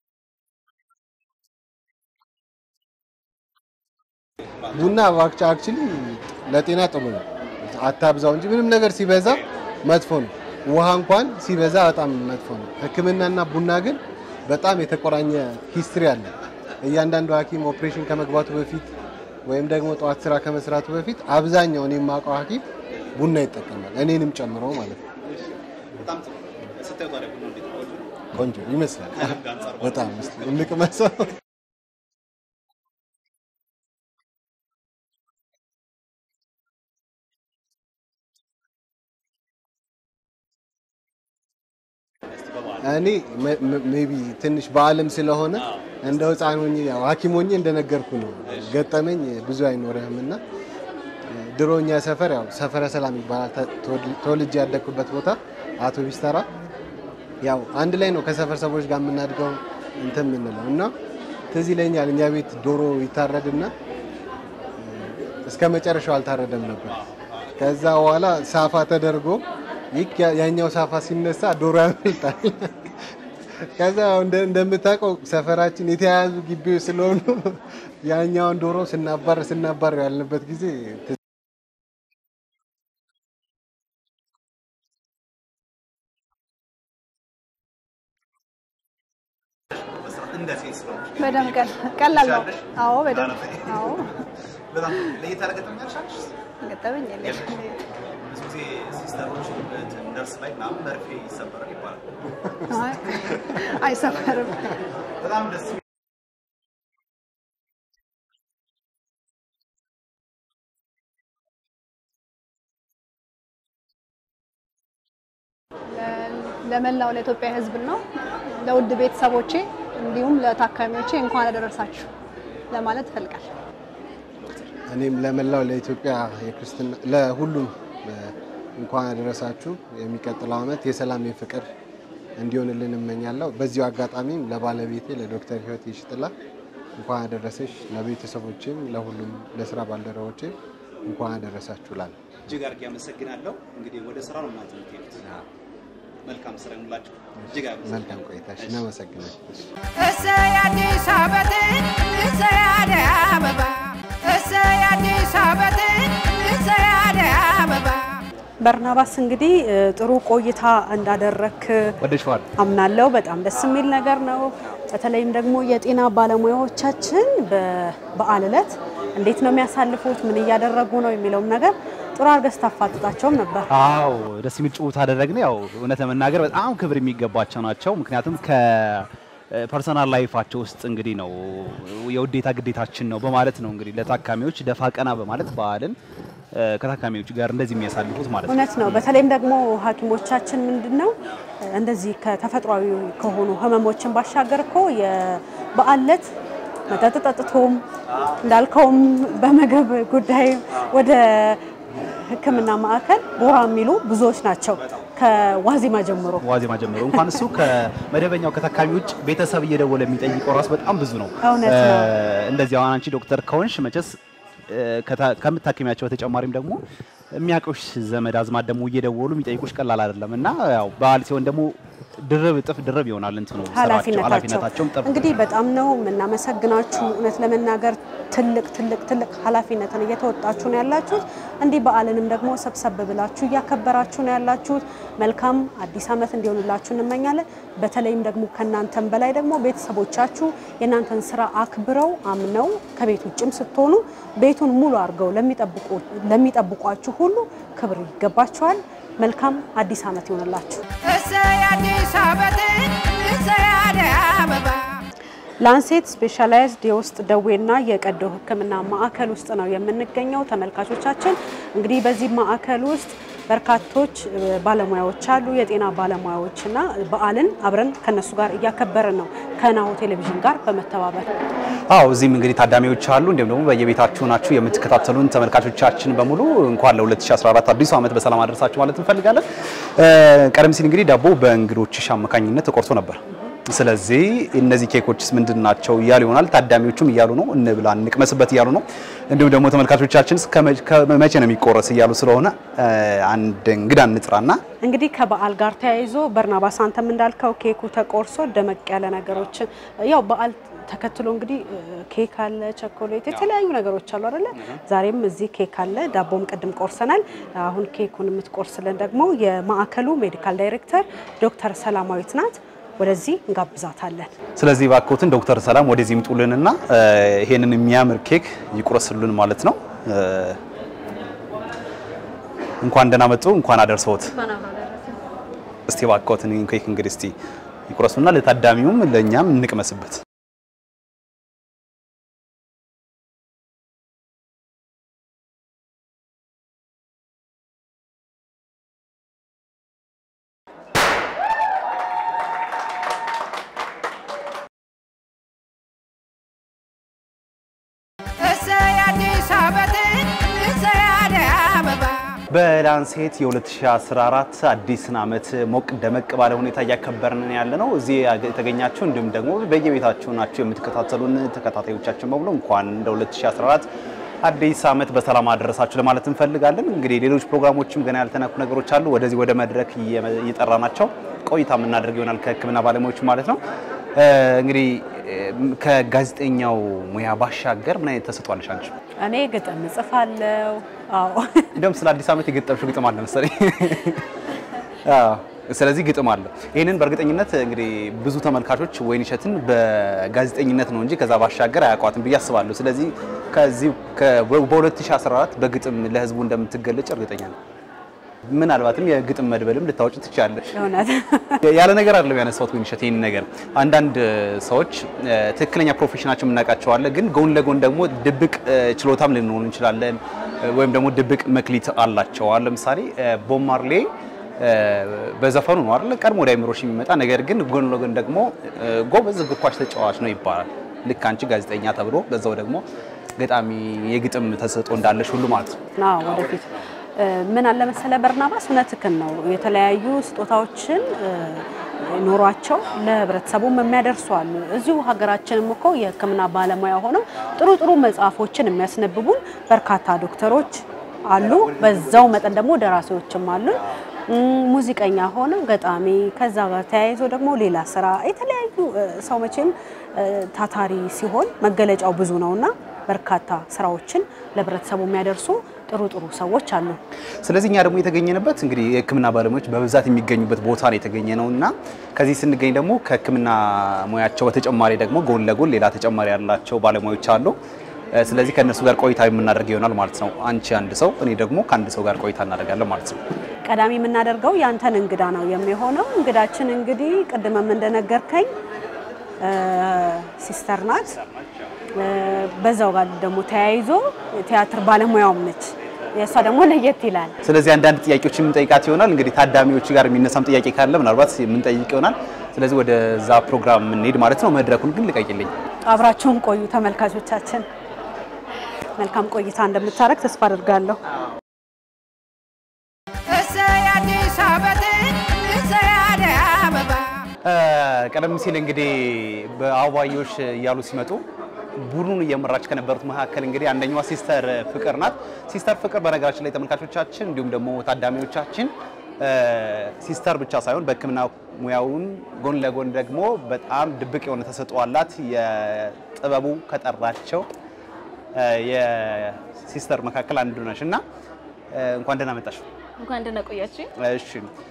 ቡና አክቹሊ ለጤና ጥሩ ነው፣ አታብዛው እንጂ ምንም ነገር ሲበዛ መጥፎ ነው። ውሃ እንኳን ሲበዛ በጣም መጥፎ ነው። ሕክምናና ቡና ግን በጣም የተቆራኘ ሂስትሪ አለ። እያንዳንዱ ሐኪም ኦፕሬሽን ከመግባቱ በፊት ወይም ደግሞ ጠዋት ስራ ከመስራቱ በፊት አብዛኛው እኔ የማውቀው ሐኪም ቡና ይጠቀማል፣ እኔንም ጨምሮ ማለት ነው። ቆንጆ ይመስላል በጣም እንቅመሰው። እኔ ሜቢ ትንሽ በዓለም ስለሆነ እንደው ህፃን ሆኜ ያው ሐኪም ሆኜ እንደነገርኩ ነው ገጠመኝ ብዙ አይኖርህምና ድሮኛ ሰፈር ያው ሰፈረ ሰላም ይባላል። ተወልጄ ያደኩበት ቦታ አቶ ቢስተራ ያው አንድ ላይ ነው ከሰፈር ሰዎች ጋር የምናድገው እንትን የምንለው እና ትዝ ይለኛል እኛ ቤት ዶሮ ይታረድና እስከ መጨረሻው አልታረደም ነበር። ከዛ በኋላ ሳፋ ተደርጎ ያኛው ሳፋ ሲነሳ ዶሮ ያመልጣል። ከዛ እንደምታውቀው ሰፈራችን የተያያዙ ግቢዎች ስለሆኑ ያኛውን ዶሮ ስናባር ያልንበት ጊዜ
በደም ቀላል ነው። አዎ በደም አዎ
በጣም ለየት ያለ ገጠመኝ አልሻለሽ?
ገጠመኝ የለም።
ብዙ ጊዜ ሲስተሮች ነርስ ላይ ምናምን መርፌ ይሰበራል ይባላል።
አይሰበርም።
በጣም ደስ
ለመላው ለኢትዮጵያ ሕዝብ ነው ለውድ ቤተሰቦቼ እንዲሁም ለታካሚዎቼ እንኳን አደረሳችሁ ለማለት ፈልጋለሁ።
እኔም ለመላው ለኢትዮጵያ የክርስቲና ለሁሉም እንኳን አደረሳችሁ። የሚቀጥለው ዓመት የሰላም የፍቅር እንዲሆንልን እመኛለሁ። በዚሁ አጋጣሚም ለባለቤቴ ለዶክተር ህይወት ይሽጥላ እንኳን አደረሰሽ፣ ለቤተሰቦቼም ለሁሉም ለስራ ባልደረቦቼ እንኳን አደረሳችሁ ላል
እጅግ አድርጌ አመሰግናለሁ። እንግዲህ ወደ ስራ ነው እናንተ የምትሄዱት። መልካም ስራ ይሁንላችሁ። እጅግ
መልካም ቆይታሽ እናመሰግናለን።
እሰይ አዲስ አበባን እሰይ አደይ አበባ እሰይ አዲስ አበባን እሰይ አደይ አበባ።
በርናባስ እንግዲህ ጥሩ ቆይታ እንዳደረክ
ወደሽዋል
አምናለሁ። በጣም ደስ የሚል ነገር ነው። በተለይም ደግሞ የጤና ባለሙያዎቻችን በበዓል ዕለት እንዴት ነው የሚያሳልፉት፣ ምን እያደረጉ ነው የሚለውም ነገር ጥሩ አድርገህ ስታፋጥጣቸውም ነበር።
አዎ ደስ የሚል ጭውውት አደረግን። ያው እውነት ለመናገር በጣም ክብር የሚገባቸው ናቸው። ምክንያቱም ከፐርሰናል ላይፋቸው ውስጥ እንግዲህ ነው የውዴታ ግዴታችን ነው በማለት ነው እንግዲህ ለታካሚዎች ደፋ ቀና በማለት በዓልን ከታካሚዎች ጋር እንደዚህ የሚያሳልፉት ማለት ነው።
እውነት ነው። በተለይም ደግሞ ሐኪሞቻችን ምንድነው እንደዚህ ከተፈጥሯዊ ከሆኑ ህመሞችን ባሻገር እኮ የበዓል ዕለት መጠጥ ጠጥቶም እንዳልከውም በመገብ ጉዳይ ወደ ሕክምና ማዕከል ጎራ የሚሉ ብዙዎች ናቸው። ከዋዜማ ጀምሮ
እንኳን እሱ ከመደበኛው ከተካሚ ውጭ ቤተሰብ እየደወለ የሚጠይቀው ራስ በጣም ብዙ ነው። እንደዚህ አሁን አንቺ ዶክተር ከሆንሽ መቼስ ከምታከሚያቸው በተጨማሪም ደግሞ የሚያውቁሽ ዘመድ አዝማድ ደግሞ እየደወሉ የሚጠይቁሽ ቀላል አይደለም እና ያው በዓል ሲሆን ደግሞ ድርብ ይሆናል እንትኑ ኃላፊነታቸው
እንግዲህ በጣም ነው የምናመሰግናችሁ። እውነት ለመናገር ትልቅ ኃላፊነትን እየተወጣችሁ ነው ያላችሁት። እንዲህ በዓልንም ደግሞ ሰብሰብ ብላችሁ እያከበራችሁ ነው ያላችሁት። መልካም አዲስ ዓመት እንዲሆንላችሁ እንመኛለን። በተለይም ደግሞ ከናንተም በላይ ደግሞ ቤተሰቦቻችሁ የናንተን ስራ አክብረው አምነው ከቤት ውጭም ስትሆኑ ቤቱን ሙሉ አድርገው ለሚጠብቋችሁ ሁሉ ክብር ይገባችኋል። መልካም አዲስ ዓመት ይሆንላችሁ።
እሰይ አዲስ ዓመት እሰይ አበባ
ላንሴት ስፔሻላይዝድ የውስጥ ደዌና የቀዶ ሕክምና ማዕከል ውስጥ ነው የምንገኘው። ተመልካቾቻችን እንግዲህ በዚህ ማዕከል ውስጥ በርካቶች ባለሙያዎች አሉ፣ የጤና ባለሙያዎችና በዓልን አብረን ከነሱ ጋር እያከበርን ነው ከናሁ ቴሌቪዥን ጋር በመተባበር።
እዚህም እንግዲህ ታዳሚዎች አሉ፣ እንዲሁም ደግሞ በየቤታችሁ ናችሁ የምትከታተሉን ተመልካቾቻችን በሙሉ እንኳን ለ2014 አዲሱ ዓመት በሰላም አደረሳችሁ ማለት እንፈልጋለን። ቀደም ሲል እንግዲህ ዳቦ በእንግዶችሽ አማካኝነት ተቆርሶ ነበር። ስለዚህ እነዚህ ኬኮችስ ምንድናቸው እያሉ ይሆናል። ታዳሚዎቹም እያሉ ነው እንብላ እንቅመስበት እያሉ ነው። እንዲሁም ደግሞ ተመልካቾቻችንስ ከመቼ ነው የሚቆረስ እያሉ ስለሆነ አንድ እንግዳ እንጥራና
እንግዲህ ከበዓል ጋር ተያይዞ በርናባስ አንተም እንዳልከው ኬኩ ተቆርሶ ደመቅ ያለ ነገሮችን ያው በዓል ተከትሎ እንግዲህ ኬክ አለ፣ ቸኮሌት፣ የተለያዩ ነገሮች አሉ አይደለ? ዛሬም እዚህ ኬክ አለ፣ ዳቦም ቅድም ቆርሰናል። አሁን ኬኩን የምትቆርስልን ደግሞ የማዕከሉ ሜዲካል ዳይሬክተር ዶክተር ሰላማዊት ናት። ወደዚህ እንጋብዛታለን። ስለዚህ ባኮትን ዶክተር ሰላም ወደዚህ ይምጡልንና ይሄንን የሚያምር ኬክ ይቆረስሉን ማለት ነው። እንኳን ደህና መጡ፣ እንኳን አደረሰዎት። እስቲ ባኮትን ኬክ እንግዲህ እስቲ ይቆረሱና ለታዳሚውም ለኛም እንቅመስበት። በላንሴት የ2014 አዲስን ዓመት ሞቅ ደመቅ ባለ ሁኔታ እያከበርን ያለነው እዚህ የተገኛችሁ እንዲሁም ደግሞ በየቤታችሁ ናችሁ የምትከታተሉን ተከታታዮቻችን በሙሉ እንኳን እንደ 2014 አዲስ ዓመት በሰላም አደረሳችሁ ለማለት እንፈልጋለን። እንግዲህ ሌሎች ፕሮግራሞችም ገና ያልተነኩ ነገሮች አሉ። ወደዚህ ወደ መድረክ እየጠራናቸው ቆይታ የምናደርግ ይሆናል ከሕክምና ባለሙያዎች ማለት ነው። እንግዲህ ከጋዜጠኛው ሙያ ባሻገር ምን አይነት ተሰጥቷልሽ አንቺ? እኔ ግጥም ጽፋለሁ።
እንደውም ስለ አዲስ ዓመት የገጠምሽው ግጥም አለ መሰለኝ። ስለዚህ ግጥም አለ። ይሄንን በእርግጠኝነት እንግዲህ ብዙ ተመልካቾች ወይንሸትን በጋዜጠኝነት ነው እንጂ ከዛ ባሻገር አያውቋትም ብዬ አስባለሁ። ስለዚህ ከዚህ በ2014 በግጥም ለህዝቡ እንደምትገለጭ እርግጠኛ ነኝ። ምናልባትም የግጥም መድበልም ልታወጪ ትችላለሽ። ያለ ነገር አይደለም ያነሳሁት ወይንሸት። ይሄን ነገር አንዳንድ ሰዎች ትክክለኛ ፕሮፌሽናቸው የምናውቃቸው አለ፣ ግን ጎን ለጎን ደግሞ ድብቅ ችሎታም ልንሆን እንችላለን፣ ወይም ደግሞ ድብቅ መክሊት አላቸው። ለምሳሌ ቦብ ማርሌ በዘፈኑ ነው አይደል ቀድሞ ወደ አይምሮሽ የሚመጣ ነገር፣ ግን ጎን ለጎን ደግሞ ጎበዝ እግር ኳስ ተጫዋች ነው ይባላል። ልክ አንቺ ጋዜጠኛ ተብሎ በዛው ደግሞ ገጣሚ የግጥም ተሰጥኦ እንዳለሽ ሁሉ ማለት ነው።
ወደፊት ምን አለ መሰለ በርናባስ እውነትህን ነው። የተለያዩ ስጦታዎችን ኖሯቸው ለህብረተሰቡ የሚያደርሱ አሉ። እዚሁ ሀገራችንም እኮ የሕክምና ባለሙያ ሆነው ጥሩ መጽሐፎችን የሚያስነብቡን በርካታ ዶክተሮች አሉ። በዛው መጠን ደግሞ ደራሲዎችም አሉ። ሙዚቀኛ ሆነው ገጣሚ፣ ከዛ ጋር ተያይዞ ደግሞ ሌላ ስራ የተለያዩ ሰው መቼም ታታሪ ሲሆን መገለጫው ብዙ ነውና በርካታ ስራዎችን ለህብረተሰቡ የሚያደርሱ ጥሩ ሰዎች አሉ። ስለዚህ እኛ ደግሞ የተገኘንበት እንግዲህ የሕክምና ባለሙያዎች በብዛት የሚገኙበት ቦታ ነው የተገኘነውና ከዚህ ስንገኝ ደግሞ ከሕክምና ሙያቸው በተጨማሪ ደግሞ ጎን ለጎን ሌላ ተጨማሪ ያላቸው ባለሙያዎች አሉ። ስለዚህ ከነሱ ጋር ቆይታ የምናደርግ ይሆናል ማለት ነው። አንቺ አንድ ሰው እኔ ደግሞ ከአንድ ሰው ጋር ቆይታ እናደርጋለን ማለት ነው። ቀዳሚ የምናደርገው ያንተን እንግዳ ነው የሚሆነው። እንግዳችን እንግዲህ ቅድምም እንደነገርከኝ ሲስተር ናት። በዛው ጋር ደግሞ ተያይዞ ቲያትር ባለሙያውም ነች። የሷ ደግሞ ለየት ይላል። ስለዚህ አንዳንድ ጥያቄዎችን የምንጠይቃት ይሆናል። እንግዲህ ታዳሚዎች ጋር የሚነሳም ጥያቄ ካለ ምናልባት የምንጠይቅ ይሆናል። ስለዚህ ወደዛ ፕሮግራም የምንሄድ ማለት ነው። መድረኩን ግን ልቀቂልኝ። አብራችሁን ቆዩ ተመልካቾቻችን። መልካም ቆይታ እንደምታረግ ተስፋ አደርጋለሁ።
እሰይ አዲስ ዓመት
ቀደም ሲል እንግዲህ በአበባዮሽ እያሉ ሲመጡ ቡድኑን እየመራች ከነበሩት መካከል እንግዲህ አንደኛዋ ሲስተር ፍቅር ናት። ሲስተር ፍቅር በነገራችን ላይ ተመልካቾቻችን እንዲሁም ደግሞ ታዳሚዎቻችን ሲስተር ብቻ ሳይሆን በሕክምና ሙያውን ጎን ለጎን ደግሞ በጣም ድብቅ የሆነ ተሰጥኦ አላት። የጥበቡ ከጠራቸው የሲስተር መካከል አንዱ ነሽ እና እንኳን ደህና መጣሽ።
እንኳን ደህና ቆያችሁ።
እሺ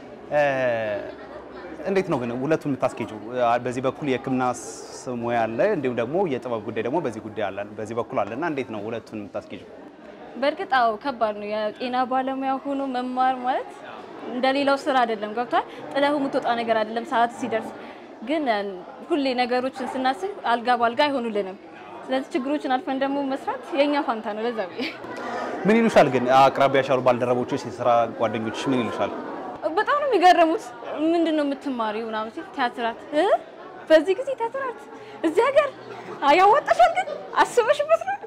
እንዴት ነው ግን ሁለቱን የምታስኬጁ? በዚህ በኩል የሕክምና ሙያ አለ፣ እንዲሁም ደግሞ የጥበብ ጉዳይ ደግሞ በዚህ በኩል አለና እንዴት ነው ሁለቱን የምታስኬጁ?
በእርግጥ አዎ ከባድ ነው። የጤና ባለሙያ ሆኖ መማር ማለት እንደሌላው ስራ አይደለም። ገብቷል። ጥለው የምትወጣ ነገር አይደለም። ሰዓት ሲደርስ ግን ሁሌ ነገሮችን ስናስብ አልጋ ባልጋ አይሆኑልንም። ስለዚህ ችግሮችን አልፈን ደግሞ መስራት የኛ ፋንታ ነው። ለዛ
ምን ይሉሻል ግን አቅራቢያሽ ያሉ ባልደረቦችሽ፣ የስራ ጓደኞችሽ ምን ይሉሻል?
በጣም ነው የሚገርሙት። ምንድነው የምትማሪው ምናምን ሲል ቲያትራት በዚህ ጊዜ ቲያትራት እዚህ ሀገር ያዋጣሻል ግን አስበሽበት ነው።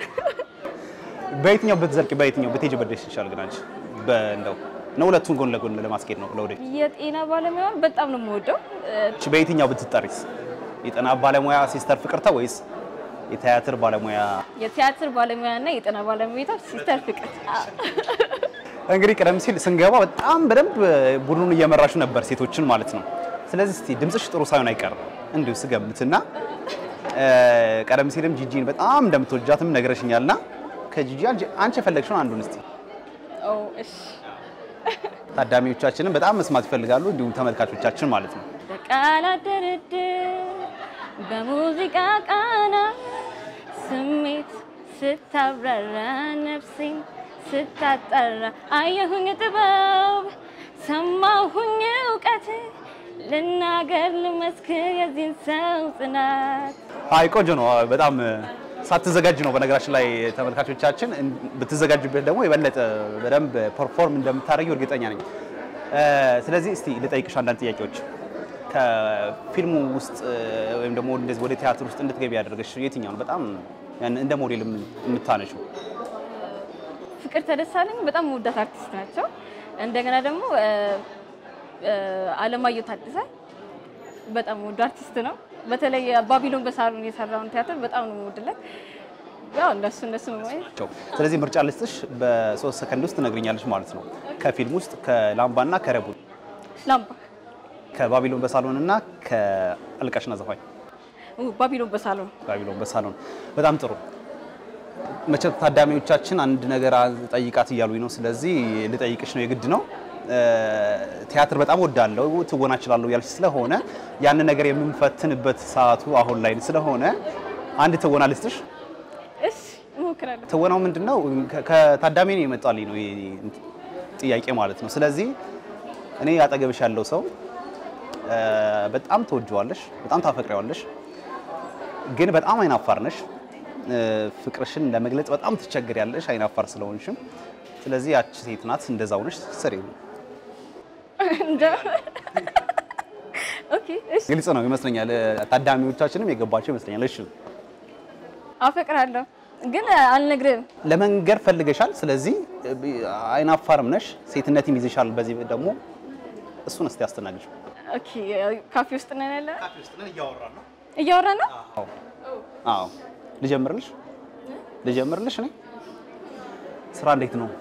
በየትኛው ብትዘልቂ በየትኛው ብትሄጂበት ደስ ይሻል ግን አንቺ በእንደው ነው ሁለቱን ጎን ለጎን ለማስኬድ ነው ለወደፊት?
የጤና ባለሙያን በጣም ነው የምወደው።
እሺ በየትኛው ብትጠሪስ? የጤና ባለሙያ ሲስተር ፍቅርታ ወይስ የቲያትር ባለሙያ?
የቲያትር ባለሙያና የጤና ባለሙያ ሲስተር ፍቅር።
እንግዲህ ቀደም ሲል ስንገባ በጣም በደንብ ቡድኑን እየመራሹ ነበር ሴቶችን ማለት ነው። ስለዚህ እስቲ ድምጽሽ ጥሩ ሳይሆን አይቀርም እንዲሁ ስገምትና ቀደም ሲልም ጂጂን በጣም እንደምትወጃትም ነግረሽኛልና ከጂጂ አንቺ የፈለግሽውን አንዱን እስቲ።
እሺ
ታዳሚዎቻችንን በጣም መስማት ይፈልጋሉ፣ እንዲሁም ተመልካቾቻችን ማለት ነው።
በቃላት ድርድር በሙዚቃ ቃና ስሜት ስታብራራ ነፍሴን ስታጠራ አየሁኝ ጥበብ ሰማሁኝ እውቀት ልናገር ልመስክር የዚህን ሰው ጽናት።
አይ ቆንጆ ነው። በጣም ሳትዘጋጅ ነው በነገራችን ላይ ተመልካቾቻችን፣ ብትዘጋጅበት ደግሞ የበለጠ በደንብ ፐርፎርም እንደምታደርጊው እርግጠኛ ነኝ። ስለዚህ እስቲ ልጠይቅሽ አንዳንድ ጥያቄዎች። ከፊልሙ ውስጥ ወይም ደግሞ እንደዚህ ወደ ቲያትር ውስጥ እንድትገቢ ያደረገሽ የትኛው ነው? በጣም እንደ ሞዴል የምታነሺው?
ፍቅር ተደሳለኝ በጣም ወዳት አርቲስት ናቸው። እንደገና ደግሞ አለማየሁ ታደሰ በጣም ወዳት አርቲስት ነው። በተለይ ባቢሎን በሳሎን የሰራውን ቲያትር በጣም ነው የምወድለት። ያው እነሱ ነው ማለት።
ስለዚህ ምርጫ ልስጥሽ፣ በ3 ሰከንድ ውስጥ ትነግሪኛለሽ ማለት ነው። ከፊልም ውስጥ ከላምባና ከረቡ?
ላምባ።
ከባቢሎን በሳሎንና ከአልቃሽና ዘፋኝ?
ባቢሎን በሳሎን።
ባቢሎን በሳሎን። በጣም ጥሩ። መቼም ታዳሚዎቻችን አንድ ነገር ጠይቃት እያሉኝ ነው። ስለዚህ ልጠይቅሽ ነው፣ የግድ ነው። ቲያትር በጣም ወዳለው ትወና እችላለሁ ያልሽ ስለሆነ ያን ነገር የምንፈትንበት ሰዓቱ አሁን ላይ ስለሆነ አንድ ትወና ልስጥሽ።
እሺ እሞክራለሁ።
ትወናው ምንድነው? ከታዳሚ ነው የመጣልኝ ነው ጥያቄ ማለት ነው። ስለዚህ እኔ አጠገብሽ ያለው ሰው በጣም ትወጂዋለሽ፣ በጣም ታፈቅሪዋለሽ፣ ግን በጣም አይናፋር ነሽ። ፍቅርሽን ለመግለጽ በጣም ትቸገሪያለሽ አይናፋር ስለሆንሽም። ስለዚህ ያቺ ሴት ናት፣ እንደዛው ነሽ። ሰሪው
ኦኬ እሺ፣
ግልጽ ነው ይመስለኛል። ታዳሚዎቻችንም የገባቸው ይመስለኛል። እሺ
አፈቅራለሁ ግን አልነግርህም።
ለመንገር ፈልገሻል። ስለዚህ አይናፋርም ነሽ፣ ሴትነትም ይዘሻል። በዚህ ደግሞ እሱን እስቲ አስተናግጅ።
ኦኬ ካፌ ውስጥ ነን ያለ
ካፌ ውስጥ ነን፣
እያወራን ነው።
አዎ ልጀምርልሽ እኔ ስራ እንዴት ነው?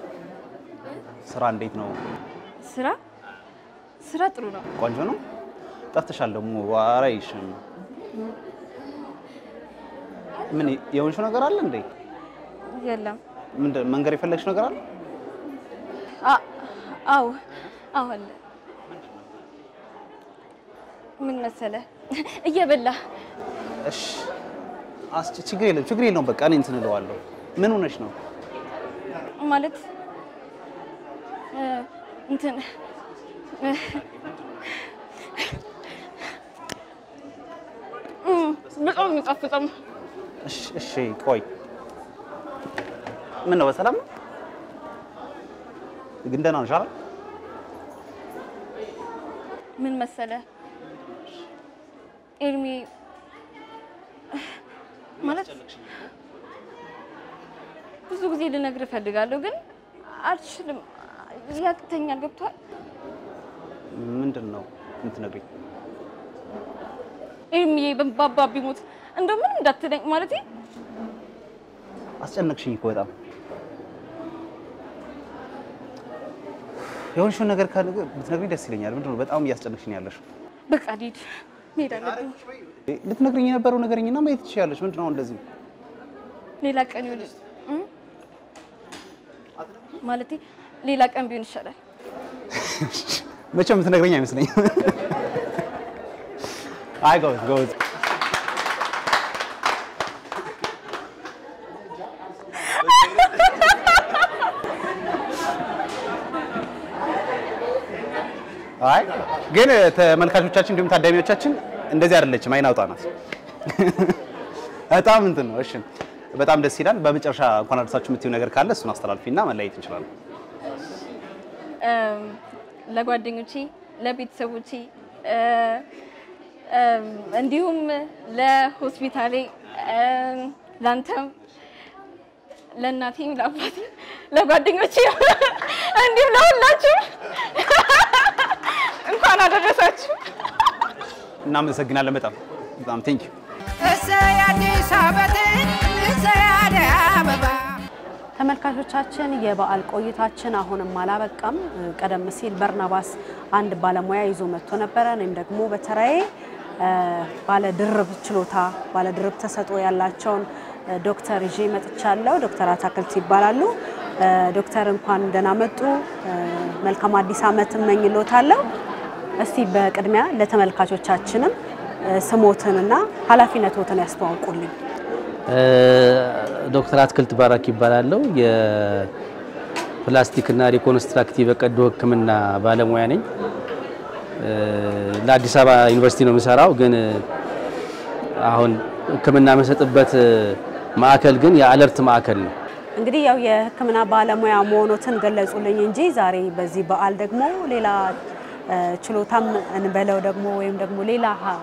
ስራ ጥሩ ነው።
ቆንጆ ነው። ጠፍተሻል ደግሞ አራይሽም። ምን የሆንሽው ነገር አለ እንዴ?
የለም።
መንገር የፈለግሽ ነገር አለ?
አዎ አለ። ምን መሰለህ እየበላ።
እሺ ችግር የለውም። በቃ እኔ እንትን እለዋለሁ። ምን ሆነሽ ነው?
ማለት እንትን በጣም የሚጣፍጠው።
እሺ ቆይ ምን ነው? በሰላም ነው? ግን ደህና ነሽ አይደል?
ምን መሰለህ ኤርሚ ማለት ብዙ ጊዜ ልነግርህ እፈልጋለሁ ግን አልችልም፣ ያቅተኛል። ገብቶሃል?
ምንድን ነው የምትነግሪኝ?
ኤርሚዬ በባባ ቢሞት እንደው ምን እንዳትለኝ ማለት
አስጨነቅሽኝ እኮ በጣም የሆንሽው ነገር ካለ ብትነግሪኝ ደስ ይለኛል። ምንድነው በጣም እያስጨነቅሽኝ ያለሽው?
በቃ ዲድ ሜዳ አለብኝ።
ልትነግሪኝ የነበረው ነገርኝና ማየት ትችያለሽ። ምንድነው እንደዚህ
ሌላ ቀን ይሁን ማለት ሌላ ቀን ቢሆን ይሻላል።
መቼም የምትነግሪኝ አይመስለኝም። አይ ጎዝ አይ ግን ተመልካቾቻችን እንዲሁም ታዳሚዎቻችን እንደዚህ አይደለችም። አይናውጣ ናት። በጣም እንትን ነው። እሺ በጣም ደስ ይላል። በመጨረሻ እንኳን አደረሳችሁ የምትይው ነገር ካለ እሱን አስተላልፊና መለያየት እንችላለን።
ለጓደኞቼ፣ ለቤተሰቦቼ እንዲሁም ለሆስፒታሌ ላንተም ለእናቴም ለአባቴ ለጓደኞቼ እንዲሁም ለሁላችሁ እንኳን አደረሳችሁ።
እናመሰግናለን። በጣም ቴንክ ዩ።
እሰይ አዲስ ዓመትን እሰይ አደይ አበባ።
ተመልካቾቻችን የበዓል ቆይታችን አሁንም አላበቃም። ቀደም ሲል በርናባስ አንድ ባለሙያ ይዞ መጥቶ ነበረ። እኔም ደግሞ በተራዬ ባለ ድርብ ችሎታ ባለ ድርብ ተሰጥኦ ያላቸውን ዶክተር ይዤ መጥቻለሁ። ዶክተር አታክልት ይባላሉ። ዶክተር እንኳን ደህና መጡ። መልካም አዲስ ዓመት እመኝልዎታለሁ። እስቲ በቅድሚያ ለተመልካቾቻችንም ስሞትንና ኃላፊነቶትን ያስተዋውቁልኝ።
ዶክተር አትክልት ባራክ ይባላልው። የፕላስቲክና ሪኮንስትራክቲቭ ቀዶ ሕክምና ባለሙያ ነኝ። ለአዲስ አበባ ዩኒቨርሲቲ ነው የምሰራው፣ ግን አሁን ሕክምና መሰጥበት ማዕከል ግን የአለርት ማዕከል ነው።
እንግዲህ ያው የሕክምና ባለሙያ መሆኖትን ገለጹልኝ እንጂ ዛሬ በዚህ በዓል ደግሞ ሌላ ችሎታም እንበለው ደግሞ ወይም ደግሞ ሌላ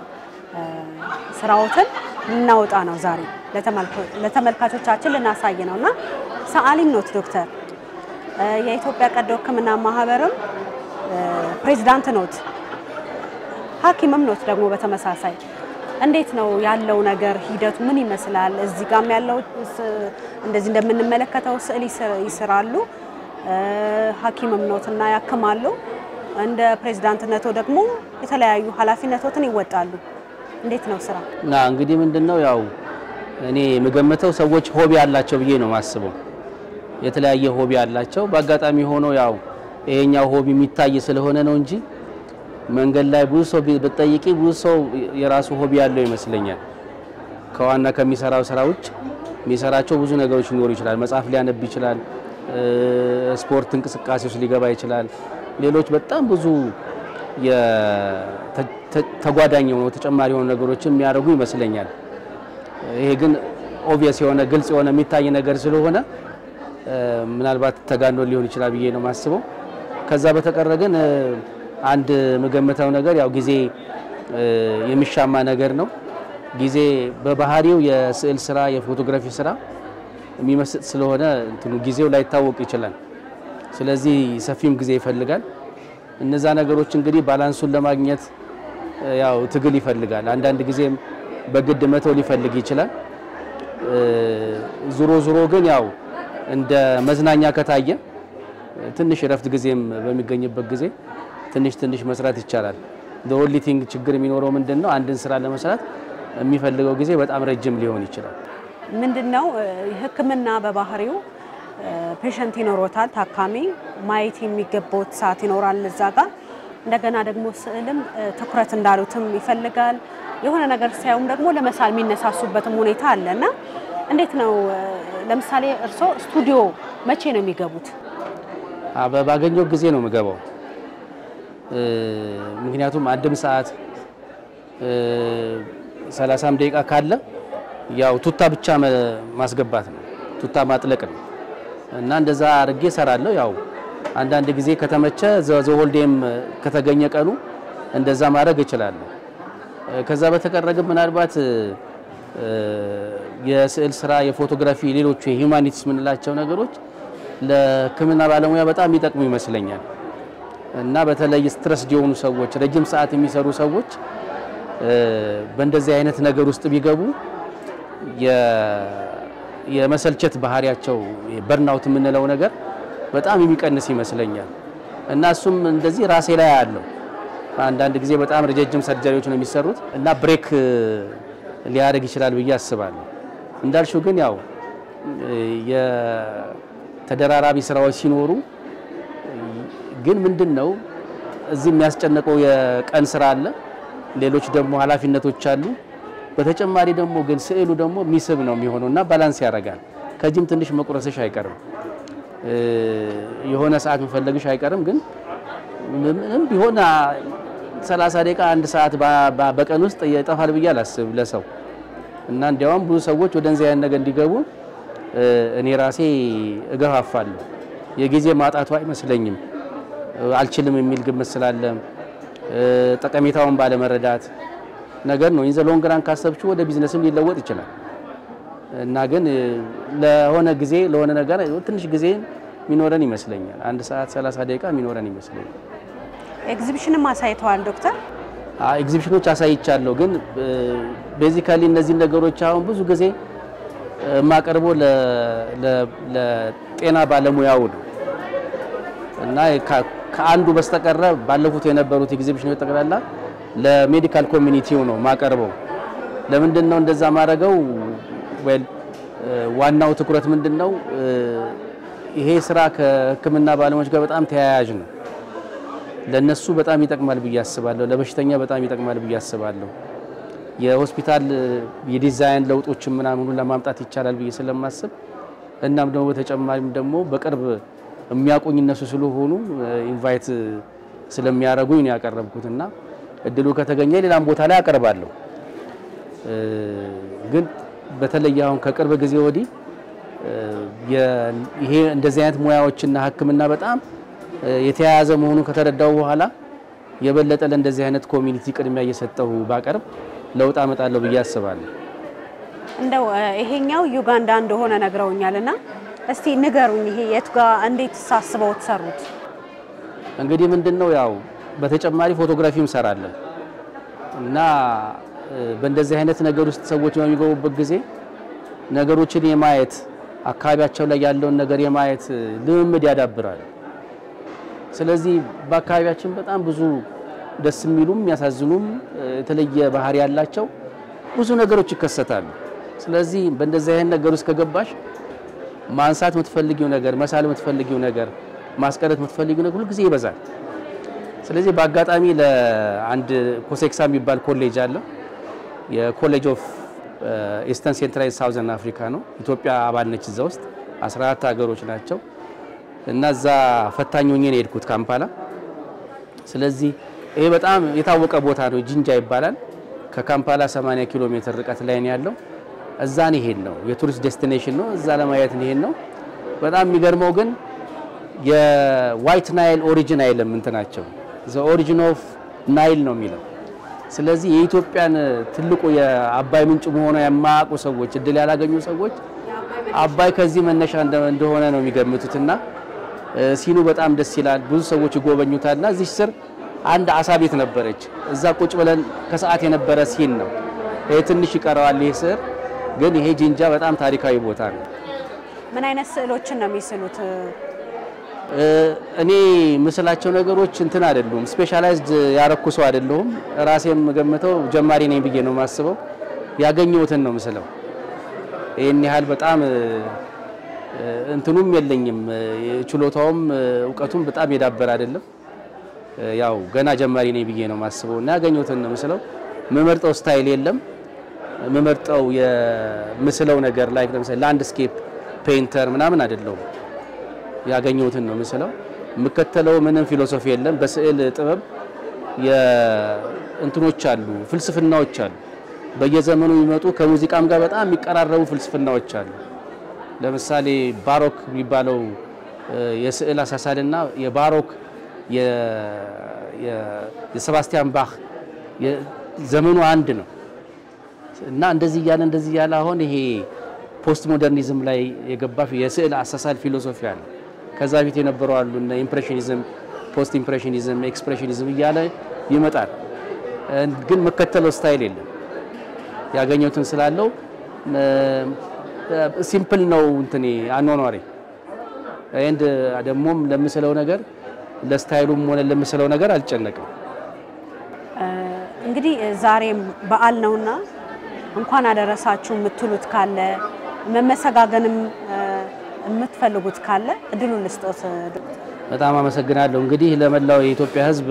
ስራዎትን ልናወጣ ነው ዛሬ ለተመልካቾቻችን ልናሳይ ነውና ሰዓሊም ኖት ዶክተር፣ የኢትዮጵያ ቀዶ ሕክምና ማህበርም ፕሬዝዳንት ኖት፣ ሐኪምም ኖት ደግሞ በተመሳሳይ እንዴት ነው ያለው ነገር ሂደቱ ምን ይመስላል? እዚህ ጋርም ያለው እንደዚህ እንደምንመለከተው ስዕል ይስራሉ፣ ሐኪምም ኖትና ያክማሉ። እንደ ፕሬዝዳንትነቱ ደግሞ የተለያዩ ኃላፊነቶችን ይወጣሉ። እንዴት ነው ስራ?
እንግዲህ ምንድነው ያው እኔ የምገምተው ሰዎች ሆቢ ያላቸው ብዬ ነው ማስበው። የተለያየ ሆቢ ያላቸው በአጋጣሚ ሆኖ ያው ይሄኛው ሆቢ የሚታይ ስለሆነ ነው እንጂ መንገድ ላይ ብዙ ሰው በጠይቂ ብዙ ሰው የራሱ ሆቢ ያለው ይመስለኛል። ከዋና ከሚሰራው ስራ ውጭ የሚሰራቸው ብዙ ነገሮች ሊኖሩ ይችላል። መጽሐፍ ሊያነብ ይችላል፣ ስፖርት እንቅስቃሴ ውስጥ ሊገባ ይችላል። ሌሎች በጣም ብዙ ተጓዳኝ የሆኑ ተጨማሪ የሆኑ ነገሮችን የሚያደርጉ ይመስለኛል። ይሄ ግን ኦብቪየስ የሆነ ግልጽ የሆነ የሚታይ ነገር ስለሆነ ምናልባት ተጋኖ ሊሆን ይችላል ብዬ ነው ማስበው። ከዛ በተቀረ ግን አንድ መገመታው ነገር ያው ጊዜ የሚሻማ ነገር ነው። ጊዜ በባህሪው የስዕል ስራ የፎቶግራፊ ስራ የሚመስጥ ስለሆነ እንትኑ ጊዜው ላይታወቅ ይችላል። ስለዚህ ሰፊም ጊዜ ይፈልጋል። እነዛ ነገሮች እንግዲህ ባላንሱን ለማግኘት ያው ትግል ይፈልጋል። አንዳንድ ጊዜም በግድ መተው ሊፈልግ ይችላል። ዙሮ ግን ያው እንደ መዝናኛ ከታየ ትንሽ ረፍት ጊዜም በሚገኝበት ጊዜ ትንሽ መስራት ይቻላል። the only thing ችግር የሚኖረው ምንድነው አንድን ስራ ለመስራት የሚፈልገው ጊዜ በጣም ረጅም ሊሆን ይችላል።
ምንድነው ሕክምና በባህሪው ፔሸንት ይኖሮታል፣ ታካሚ ማየት የሚገባው ሰዓት ይኖራል እዛ ጋር። እንደገና ደግሞ ስዕልም ትኩረት እንዳሉትም ይፈልጋል። የሆነ ነገር ሳይውም ደግሞ ለመሳል የሚነሳሱበትም ሁኔታ አለና እንዴት ነው ለምሳሌ እርሶ ስቱዲዮ መቼ ነው የሚገቡት?
ባገኘው ጊዜ ነው የምገባው። ምክንያቱም አንድም ሰዓት 30 ደቂቃ ካለ ያው ቱታ ብቻ ማስገባት ነው፣ ቱታ ማጥለቅ ነው እና እንደዛ አድርጌ እሰራለሁ። ያው አንዳንድ ጊዜ ከተመቸ ዘሆልዴም ከተገኘ ቀኑ እንደዛ ማድረግ እችላለሁ። ከዛ በተቀረገ ምናልባት የስዕል ስራ የፎቶግራፊ ሌሎች የሂዩማኒቲስ ምንላቸው ነገሮች ለሕክምና ባለሙያ በጣም ይጠቅሙ ይመስለኛል እና በተለይ ስትረስ የሆኑ ሰዎች ረጅም ሰዓት የሚሰሩ ሰዎች በእንደዚህ አይነት ነገር ውስጥ ቢገቡ የመሰልቸት ባህሪያቸው በርናውት የምንለው ነገር በጣም የሚቀንስ ይመስለኛል እና እሱም እንደዚህ ራሴ ላይ ያለው አንዳንድ ጊዜ በጣም ረጃጅም ሰርጀሪዎች ነው የሚሰሩት እና ብሬክ ሊያደርግ ይችላል ብዬ አስባለሁ። እንዳልሽው ግን ያው የተደራራቢ ስራዎች ሲኖሩ ግን ምንድነው እዚህ የሚያስጨንቀው የቀን ስራ አለ፣ ሌሎች ደግሞ ኃላፊነቶች አሉ። በተጨማሪ ደግሞ ግን ስዕሉ ደግሞ ሚስብ ነው የሚሆነውና ባላንስ ያደርጋል። ከጂም ትንሽ መቁረስሽ አይቀርም፣ የሆነ ሰዓት መፈለግሽ አይቀርም። ግን ምንም ቢሆን 30 ደቂቃ 1 ሰዓት በቀን ውስጥ ይጠፋል ብዬ አላስብ ለሰው እና እንዲያውም ብዙ ሰዎች ወደ እንዚያ ነገር እንዲገቡ እኔ ራሴ እገፋፋለሁ። የጊዜ ማጣቱ አይመስለኝም አልችልም የሚል ግምት ስላለ ጠቀሜታውን ባለመረዳት ነገር ነው። ኢንዘ ሎንግ ራን ካሰብችሁ ወደ ቢዝነስም ሊለወጥ ይችላል እና ግን ለሆነ ጊዜ ለሆነ ነገር ትንሽ ጊዜ ሚኖረን ይመስለኛል። 1 ሰዓት 30 ደቂቃ ሚኖረን ይመስለኛል።
ኤግዚቢሽንም አሳይተዋል ዶክተር?
ኤግዚቢሽኖች አሳይቻለሁ። ግን ቤዚካሊ እነዚህ ነገሮች አሁን ብዙ ጊዜ ማቀርበው ለጤና ባለሙያው ነው እና ከአንዱ በስተቀር ባለፉት የነበሩት ኤግዚቢሽኖች ተቀላላ ለሜዲካል ኮሚኒቲው ነው ማቀርበው። ለምንድነው እንደዛ ማረገው? ዋናው ትኩረት ምንድነው? ይሄ ስራ ከህክምና ባለሙያዎች ጋር በጣም ተያያዥ ነው። ለነሱ በጣም ይጠቅማል ብዬ አስባለሁ። ለበሽተኛ በጣም ይጠቅማል ብዬ አስባለሁ። የሆስፒታል የዲዛይን ለውጦችን ምናምን ለማምጣት ይቻላል ብዬ ስለማስብ እናም ደግሞ በተጨማሪም ደግሞ በቅርብ የሚያቆኝ እነሱ ስለሆኑ ኢንቫይት ስለሚያረጉኝ ነው ያቀረብኩትና እድሉ ከተገኘ ሌላም ቦታ ላይ አቀርባለሁ። ግን በተለይ አሁን ከቅርብ ጊዜ ወዲህ ይሄ እንደዚህ አይነት ሙያዎችና ህክምና በጣም የተያያዘ መሆኑን ከተረዳው በኋላ የበለጠ ለእንደዚህ አይነት ኮሚኒቲ ቅድሚያ እየሰጠው ባቀርብ ለውጥ አመጣለሁ ብዬ አስባለሁ።
እንደው ይሄኛው ዩጋንዳ እንደሆነ ነግረውኛልና እስቲ ንገሩኝ፣ ይሄ የት ጋር እንዴት ተሳስበው ተሰሩት?
እንግዲህ ምንድነው ያው በተጨማሪ ፎቶግራፊም ሰራለን እና በእንደዚህ አይነት ነገር ውስጥ ሰዎች በሚገቡበት ጊዜ ነገሮችን የማየት አካባቢያቸው ላይ ያለውን ነገር የማየት ልምምድ ያዳብራል። ስለዚህ በአካባቢያችን በጣም ብዙ ደስ የሚሉም ያሳዝኑም የተለየ ባህሪ ያላቸው ብዙ ነገሮች ይከሰታሉ። ስለዚህ በእንደዚህ አይነት ነገር ውስጥ ከገባሽ ማንሳት የምትፈልጊው ነገር፣ መሳል የምትፈልጊው ነገር፣ ማስቀረት የምትፈልጊው ነገር ሁሉ ጊዜ ይበዛል። ስለዚህ በአጋጣሚ ለአንድ ኮሴክሳ የሚባል ኮሌጅ አለ። የኮሌጅ ኦፍ ኢስተርን ሴንትራል ሳውዘርን አፍሪካ ነው። ኢትዮጵያ አባል ነች እዛ ውስጥ 14 ሀገሮች ናቸው እና እዛ ፈታኝ ሆኜ ነው የሄድኩት ካምፓላ። ስለዚህ ይሄ በጣም የታወቀ ቦታ ነው፣ ጂንጃ ይባላል። ከካምፓላ 80 ኪሎ ሜትር ርቀት ላይ ነው ያለው። እዛ ነው ይሄን ነው የቱሪስት ዴስቲኔሽን ነው። እዛ ለማየት ነው ይሄን ነው። በጣም የሚገርመው ግን የዋይት ናይል ኦሪጂን አይደለም እንትናቸው ዘ ኦሪጂን ኦፍ ናይል ነው የሚለው። ስለዚህ የኢትዮጵያን ትልቁ የአባይ ምንጭ መሆኑ የማያውቁ ሰዎች፣ እድል ያላገኙ ሰዎች አባይ ከዚህ መነሻ እንደሆነ ነው የሚገምቱትና ሲኑ በጣም ደስ ይላል። ብዙ ሰዎች ይጎበኙታልና እዚህ ስር አንድ አሳ ቤት ነበረች። እዛ ቁጭ ብለን ከሰዓት የነበረ ሲን ነው። ይሄ ትንሽ ይቀራዋል ይሄ ስር ግን ይሄ ጂንጃ በጣም ታሪካዊ ቦታ ነው።
ምን አይነት ስዕሎችን ነው የሚስሉት?
እኔ ምስላቸው ነገሮች እንትን አይደሉም፣ ስፔሻላይዝድ ያረኩ ሰው አይደለሁም። ራሴም ገምተው ጀማሪ ነኝ ብዬ ነው ማስበው። ያገኘሁትን ነው ምስለው። ይሄን ያህል በጣም እንትኑም የለኝም፣ ችሎታውም እውቀቱም በጣም የዳበረ አይደለም። ያው ገና ጀማሪ ነኝ ብዬ ነው ማስበው እና ያገኘሁትን ነው ምስለው። መመርጠው ስታይል የለም። መመርጠው የምስለው ነገር ላይ ለምሳሌ ላንድስኬፕ ፔይንተር ምናምን አይደለም። ያገኘሁትን ነው ምስለው። የምከተለው ምንም ፊሎሶፊ የለም። በስዕል ጥበብ የእንትኖች አሉ፣ ፍልስፍናዎች አሉ። በየዘመኑ የሚመጡ ከሙዚቃም ጋር በጣም የሚቀራረቡ ፍልስፍናዎች አሉ። ለምሳሌ ባሮክ የሚባለው የስዕል አሳሳልና የባሮክ የሴባስቲያን ባህ ዘመኑ አንድ ነው እና እንደዚህ ያለ አሁን ይሄ ፖስት ሞደርኒዝም ላይ የገባ የስዕል አሳሳል ፊሎሶፊ አለ። ከዛ ፊት የነበረው አሉ እና ኢምፕሬሽኒዝም፣ ፖስት ኢምፕሬሽኒዝም፣ ኤክስፕሬሽኒዝም እያለ ይመጣል ግን መከተለው ስታይል የለም ያገኘሁትን ስላለው ሲምፕል ነው እንትኔ አኗኗሬ እንደ ደሞም ለምስለው ነገር ለስታይሉም ሆነ ለምስለው ነገር አልጨነቅም።
እንግዲህ ዛሬም በዓል ነውና እንኳን አደረሳችሁ የምትሉት ካለ መመሰጋገንም የምትፈልጉት ካለ እድሉን ልስጦት።
በጣም አመሰግናለሁ። እንግዲህ ለመላው የኢትዮጵያ ሕዝብ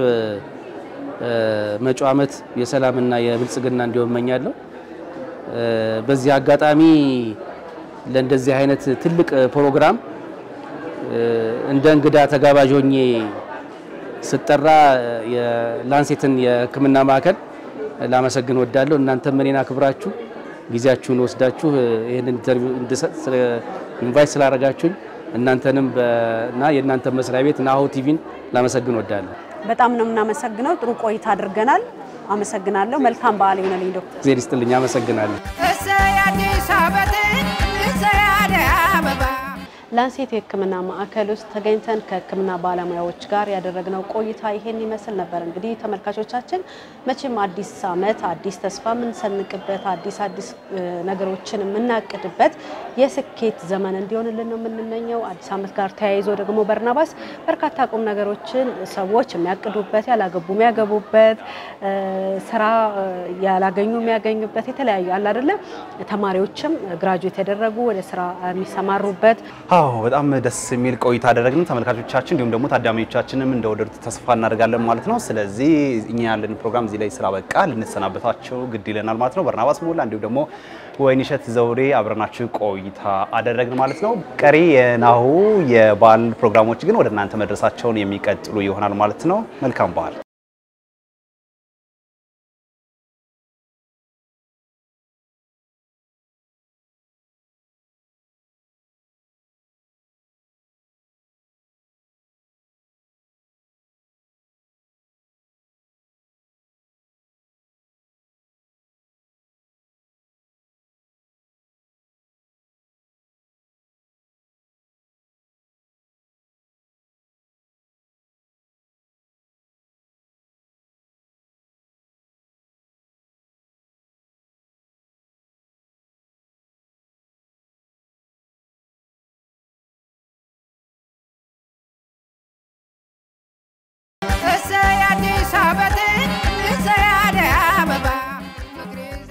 መጪው ዓመት የሰላምና የብልጽግና እንዲሆን እመኛለሁ። በዚህ አጋጣሚ ለእንደዚህ አይነት ትልቅ ፕሮግራም እንደ እንግዳ ተጋባዥ ሆኜ ስጠራ የላንሴትን የሕክምና ማዕከል ላመሰግን ወዳለሁ። እናንተም እኔን አክብራችሁ ጊዜያችሁን ወስዳችሁ ይሄን ኢንተርቪው እንድሰጥ ኢንቫይት ስላደረጋችሁኝ እናንተንም እና የእናንተ መስሪያ ቤት ናሁ ቲቪን ላመሰግን ወዳለሁ።
በጣም ነው የምናመሰግነው። ጥሩ ቆይታ አድርገናል። አመሰግናለሁ። መልካም በዓል ይሁንልኝ ዶክተር።
እግዚአብሔር ይስጥልኝ። አመሰግናለሁ።
እሰይ አዲስ ዓመትን እሰይ አደይ አበባ
ላንሴት የሕክምና ማዕከል ውስጥ ተገኝተን ከሕክምና ባለሙያዎች ጋር ያደረግነው ቆይታ ይሄን ይመስል ነበር። እንግዲህ ተመልካቾቻችን መቼም አዲስ ዓመት አዲስ ተስፋ የምንሰንቅበት አዲስ ነገሮችን የምናቅድበት የስኬት ዘመን እንዲሆንልን ነው የምንመኘው። አዲስ ዓመት ጋር ተያይዞ ደግሞ በርናባስ በርካታ ቁም ነገሮችን ሰዎች የሚያቅዱበት ያላገቡ የሚያገቡበት ስራ ያላገኙ የሚያገኙበት የተለያዩ አለ አይደለ ተማሪዎችም ግራጁዌት ያደረጉ ወደ ስራ የሚሰማሩበት
በጣም ደስ የሚል ቆይታ አደረግን። ተመልካቾቻችን እንዲሁም ደግሞ ታዳሚዎቻችንም እንደወደዱት ተስፋ እናደርጋለን ማለት ነው። ስለዚህ እኛ ያለን ፕሮግራም እዚህ ላይ ስላበቃ ልንሰናበታቸው ግድ ይለናል ማለት ነው። በርናባስ ሞላ እንዲሁም ደግሞ ወይንሸት ዘውዴ አብረናችሁ ቆይታ አደረግን ማለት ነው። ቀሪ የናሁ የበዓል ፕሮግራሞች ግን ወደ እናንተ መድረሳቸውን የሚቀጥሉ ይሆናል ማለት ነው። መልካም በዓል።